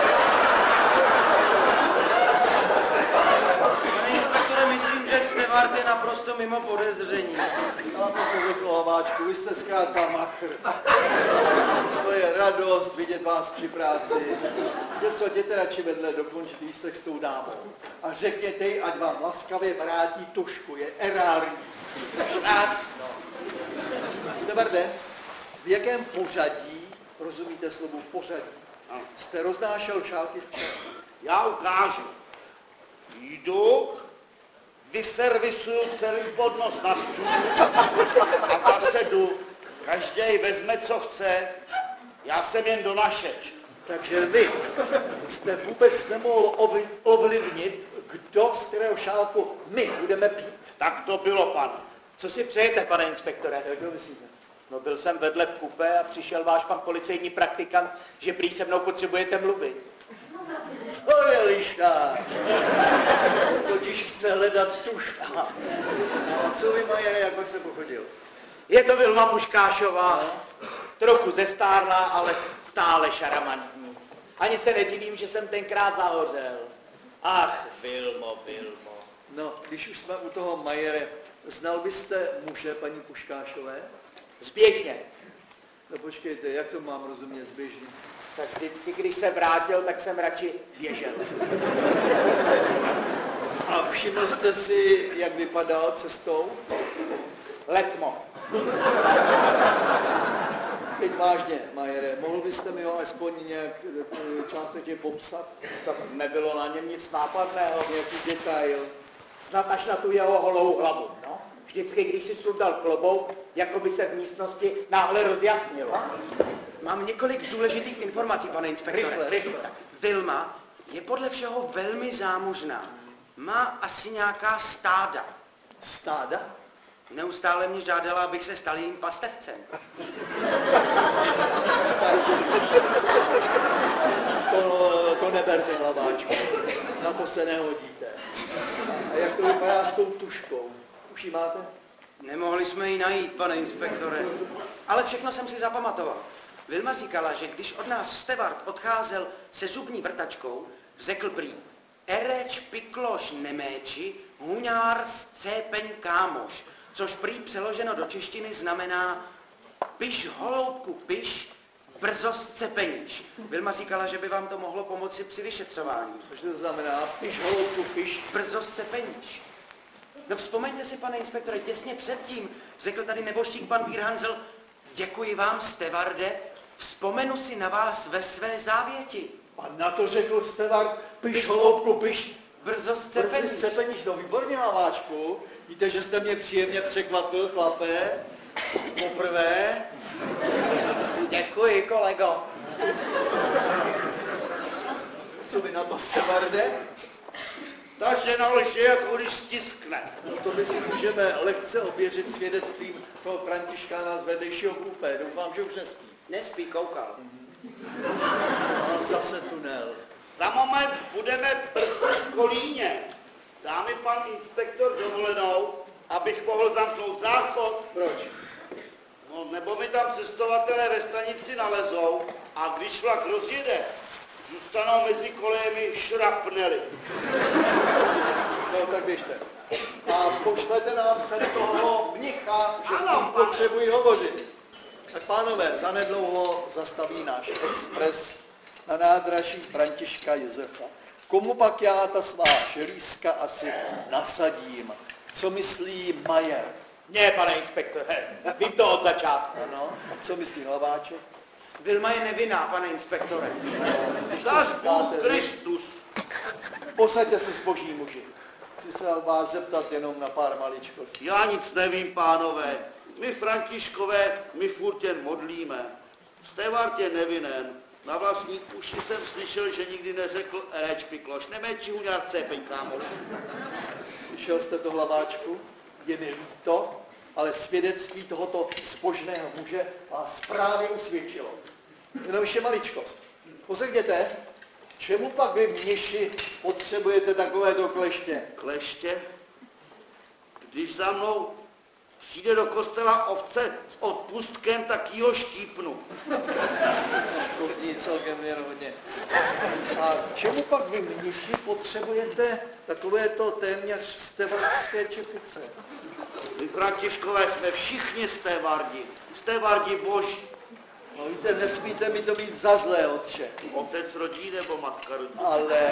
D: Pane inspektore, myslím, že Stevard je naprosto mimo podezření.
A: No, to se řekl Laváčku, vy jste zkrátka machr. To je radost vidět vás při práci. Něco, jděte radši vedle dokončit výslech s tou dámou. A řekněte jí, ať vám laskavě vrátí tušku, je erární.
D: Rád.
A: No. Stevarde, v jakém pořadí, rozumíte slovu pořadí, jste roznášel šálky z času?
E: Já ukážu. Jdu, vyservisuju celý podnos na stůl a zase jdu. Každý vezme, co chce. Já jsem jen donašeč.
A: Takže vy jste vůbec nemohl ovlivnit, kdo z kterého šálku my budeme pít.
E: Tak to bylo, pane.
G: Co si přejete, pane inspektore?
A: Jak to myslíte?
G: No byl jsem vedle v kupé a přišel váš pan policejní praktikant, že prý se mnou potřebujete mluvit.
A: To je lišák. Totiž chce hledat tušku. A co vy, Majere, jak se pochodil?
G: Je to Vilma Puškášová, trochu zestárlá, ale stále šaramantní. Ani se nedivím, že jsem tenkrát zahořel. Ach, Vilmo, Vilmo.
A: No, když už jsme u toho Majere, znal byste muže paní Puškášové?
G: Zběžně.
A: No počkejte, jak to mám rozumět zběžně?
G: Tak vždycky, když se vrátil, tak jsem radši běžel.
A: A všiml jste si, jak vypadal cestou?
G: Letmo.
A: Teď vážně, Majere, mohl byste mi ho alespoň nějak částečně popsat?
G: Tak nebylo na něm nic nápadného.
A: Nějaký detail?
G: Snad až na tu jeho holou hlavu, no. Vždycky, když si sundal klobouk, jako by se v místnosti náhle rozjasnilo.
D: Mám několik důležitých informací, pane inspektore.
A: Rychle, rychle.
D: Tak Vilma Je podle všeho velmi zámožná. Má asi nějaká stáda.
A: Stáda?
D: Neustále mě žádala, abych se stal jejím pastevcem.
A: To, to neberte, hlaváčku. Na to se nehodíte. A jak to vypadá s tou tuškou? Už ji máte?
D: Nemohli jsme ji najít, pane inspektore. Ale všechno jsem si zapamatoval. Vilma říkala, že když od nás Stewart odcházel se zubní vrtačkou, řekl prý: Ereč pikloš neméči, huňár scépeň kámoš, což prý přeloženo do češtiny znamená piš holoubku piš, brzo scepeníš. Vilma říkala, že by vám to mohlo pomoci při vyšetřování.
A: Což to znamená piš holoubku piš,
D: brzo scepeníš. No vzpomeňte si, pane inspektore, těsně předtím řekl tady neboštík pan Bírhansl: děkuji vám, Stewarde, vzpomenu si na vás ve své závěti.
A: A na to řekl Stewart, piš holoubku piš,
D: brzo scepeníš.
A: Scepeníš, no výborně, hlaváčku. Víte, že jste mě příjemně překvapil, chlape. Poprvé.
D: Děkuji, kolego.
A: Co vy na to, Stewarde?
E: Ta žena lže, jako když stiskne.
A: No to my si můžeme lehce ověřit svědectvím toho Františkána z vedlejšího kupé. Doufám, že už nespí.
D: Nespí, koukal.
A: A zase tunel.
E: Za moment budeme prstit z Kolíně. Dá mi pan inspektor dovolenou, abych mohl zamknout záchod?
A: Proč?
E: No, nebo mi tam cestovatelé ve stanici nalezou a když vlak rozjede, zůstanou mezi kolejemi šrapnely.
A: No tak běžte. A pošlete nám sem toho mnicha, že s
E: Ano,
A: tím
E: pane.
A: potřebuji hovořit. Tak pánové, zanedlouho zastaví náš expres na nádraží Františka Josefa. Komu pak já ta svá šelízka asi nasadím? Co myslí Majer?
G: Ne, pane inspektore, vím to od začátku.
A: Ano. A co myslí Hlaváček?
D: Vilma je nevinná, pane inspektore.
E: Zaž Bůh Kristus.
A: Posaďte se, zboží muži. Chci se vás zeptat jenom na pár maličkostí.
E: Já nic nevím, pánové. My Františkové, my furt jen modlíme. Stewart je nevinen. Na vlastní uši jsem slyšel, že nikdy neřekl Ereč pikloš, neméči huňár cépeň kámoš.
A: Slyšel jste to, Hlaváčku? Je mi líto, ale svědectví tohoto zbožného muže vás právě usvědčilo. Jenom ještě maličkost. Pořekněte, čemu pak vy mniši potřebujete takovéto kleště?
E: Kleště? Když za mnou přijde do kostela ovce s odpustkem, tak ji ho štípnu.
A: To zní celkem věrohodně. A čemu pak vy mniši potřebujete takovéto téměř stevarské čepice?
E: My Františkové jsme všichni stevardi. Stevardi boží.
A: No víte, nesmíte mi to být za zlé, otče.
E: Otec rodí nebo matka rodí?
A: Ale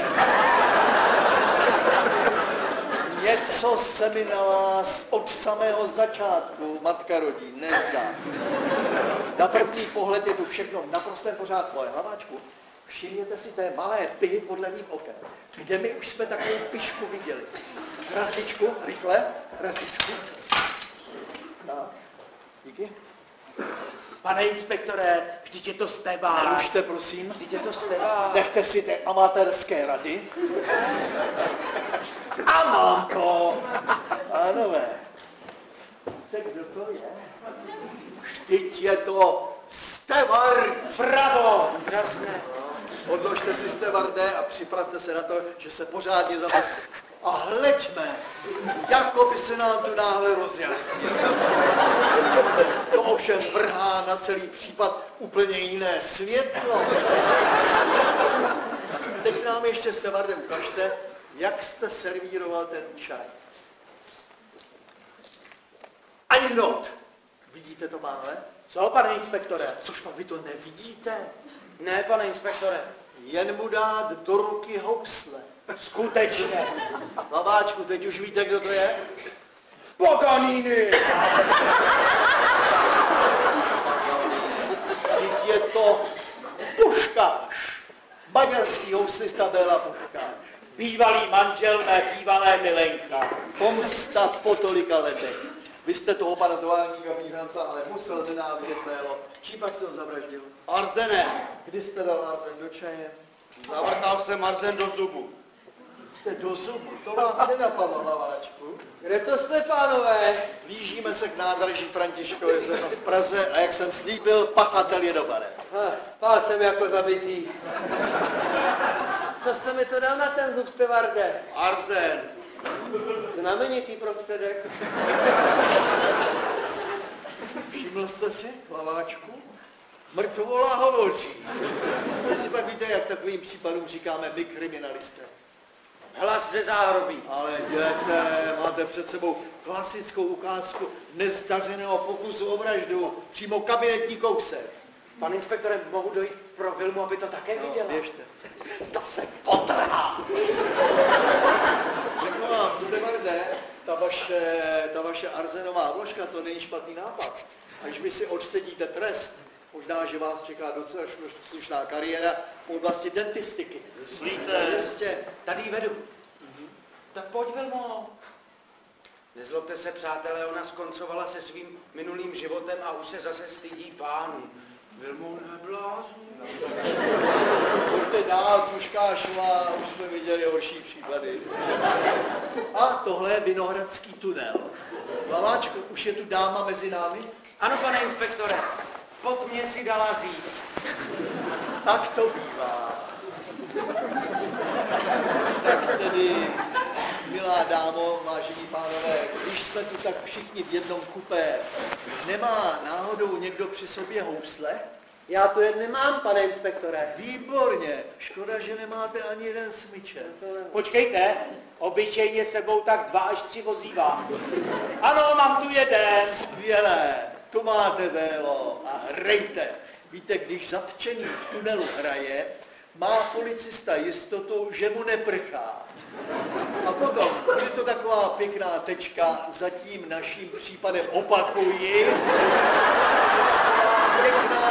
A: něco se mi na vás od samého začátku, matka rodí, nezdá. Na první pohled je tu všechno v naprostém pořádku, ale Hlaváčku, všimněte si té malé pihy podle mým okem. Kde my už jsme takovou pišku viděli? Razdičku, rychle, razdičku. No, díky.
G: Pane inspektore, vždyť je to Stewart.
A: Rušte, prosím.
G: Vždyť je to Stewart.
A: Nechte si ty amatérské rady. A mám to. Pánové, tak kdo to je? Vždyť je to Stewart.
G: Bravo! Krásné.
A: Odložte si, Stewarde, a připravte se na to, že se pořádně zabaví. A hleďme, jako by se nám tu náhle rozjasnilo. To ovšem vrhá na celý případ úplně jiné světlo. Teď nám ještě, Stewarde, ukažte, jak jste servíroval ten čaj. Ani not. Vidíte to, pánové?
G: Co, pane inspektore?
A: Což pak vy to nevidíte?
D: Ne, pane inspektore.
A: Jen mu dát do ruky housle.
G: Skutečně.
A: Hlaváčku, teď už víte, kdo to je?
G: Paganini!
A: Teď je to Puškáš. Maďarský houslista Béla Puškáš.
G: Bývalý manžel mé bývalé milenka.
A: Pomsta po tolika letech. Vy jste toho pana továrníka Bírhanca, ale musel nenávidět Bélo. Čím pak jste ho zavraždil?
E: Arzenem.
A: Kdy jste dal arzen do čaje?
E: Zavrtal se Marzen do zubu.
A: Do zubu, to vás nenapadlo, Hlaváčku.
F: Kde to jsme, pánové?
A: Blížíme se k nádraží Františkova jezera v Praze a jak jsem slíbil, pachatel je do barev.
F: Ah, spál jsem jako zabitý. Co jste mi to dal na ten zub, stevarde?
E: Arzen.
F: Znamenitý prostředek.
A: Všiml jste si, Hlaváčku? Mrtvola hovoří. Jestli pak víte, jak takovým případům říkáme my kriminalisté.
D: Hlas ze záhrobí.
A: Ale jděte, máte před sebou klasickou ukázku nezdařeného pokusu o vraždu, přímo kabinetní kousek.
D: Pan inspektore, mohu dojít pro Vilmu, aby to také viděla?
A: No, běžte. To se potrhá. Řeknu vám, stevarde, ta vaše, ta vaše arzenová vložka, to není špatný nápad. Až vy si odsedíte trest, možná, že vás čeká docela slušná kariéra v oblasti dentistiky.
E: Myslíte?
A: Jistě.
D: Tady ji vedu. Mhm. Tak pojď, Vilmo. Nezlobte se, přátelé, ona skoncovala se svým minulým životem a už se zase stydí pánů. Vilmo, neblázni.
A: Pojďte dál, Puškášová, už jsme viděli horší příklady. A tohle je Vinohradský tunel. Hlaváčku, už je tu dáma mezi námi?
D: Ano, pane inspektore, pod mě si dala říct.
A: Tak to bývá. Tak tedy, milá dámo, vážení pánové, když jsme tu tak všichni v jednom kupé, nemá náhodou někdo při sobě housle?
F: Já tu jen nemám, pane inspektore.
A: Výborně, škoda, že nemáte ani jeden smyčec.
G: Počkejte, obyčejně sebou tak dva až tři vozívá. Ano, mám tu jeden.
A: Skvělé, tu máte vélo a hrajte. Víte, když zatčený v tunelu hraje, má policista jistotu, že mu neprchá. A potom, je to taková pěkná tečka za tím naším případem, opakuji, pěkná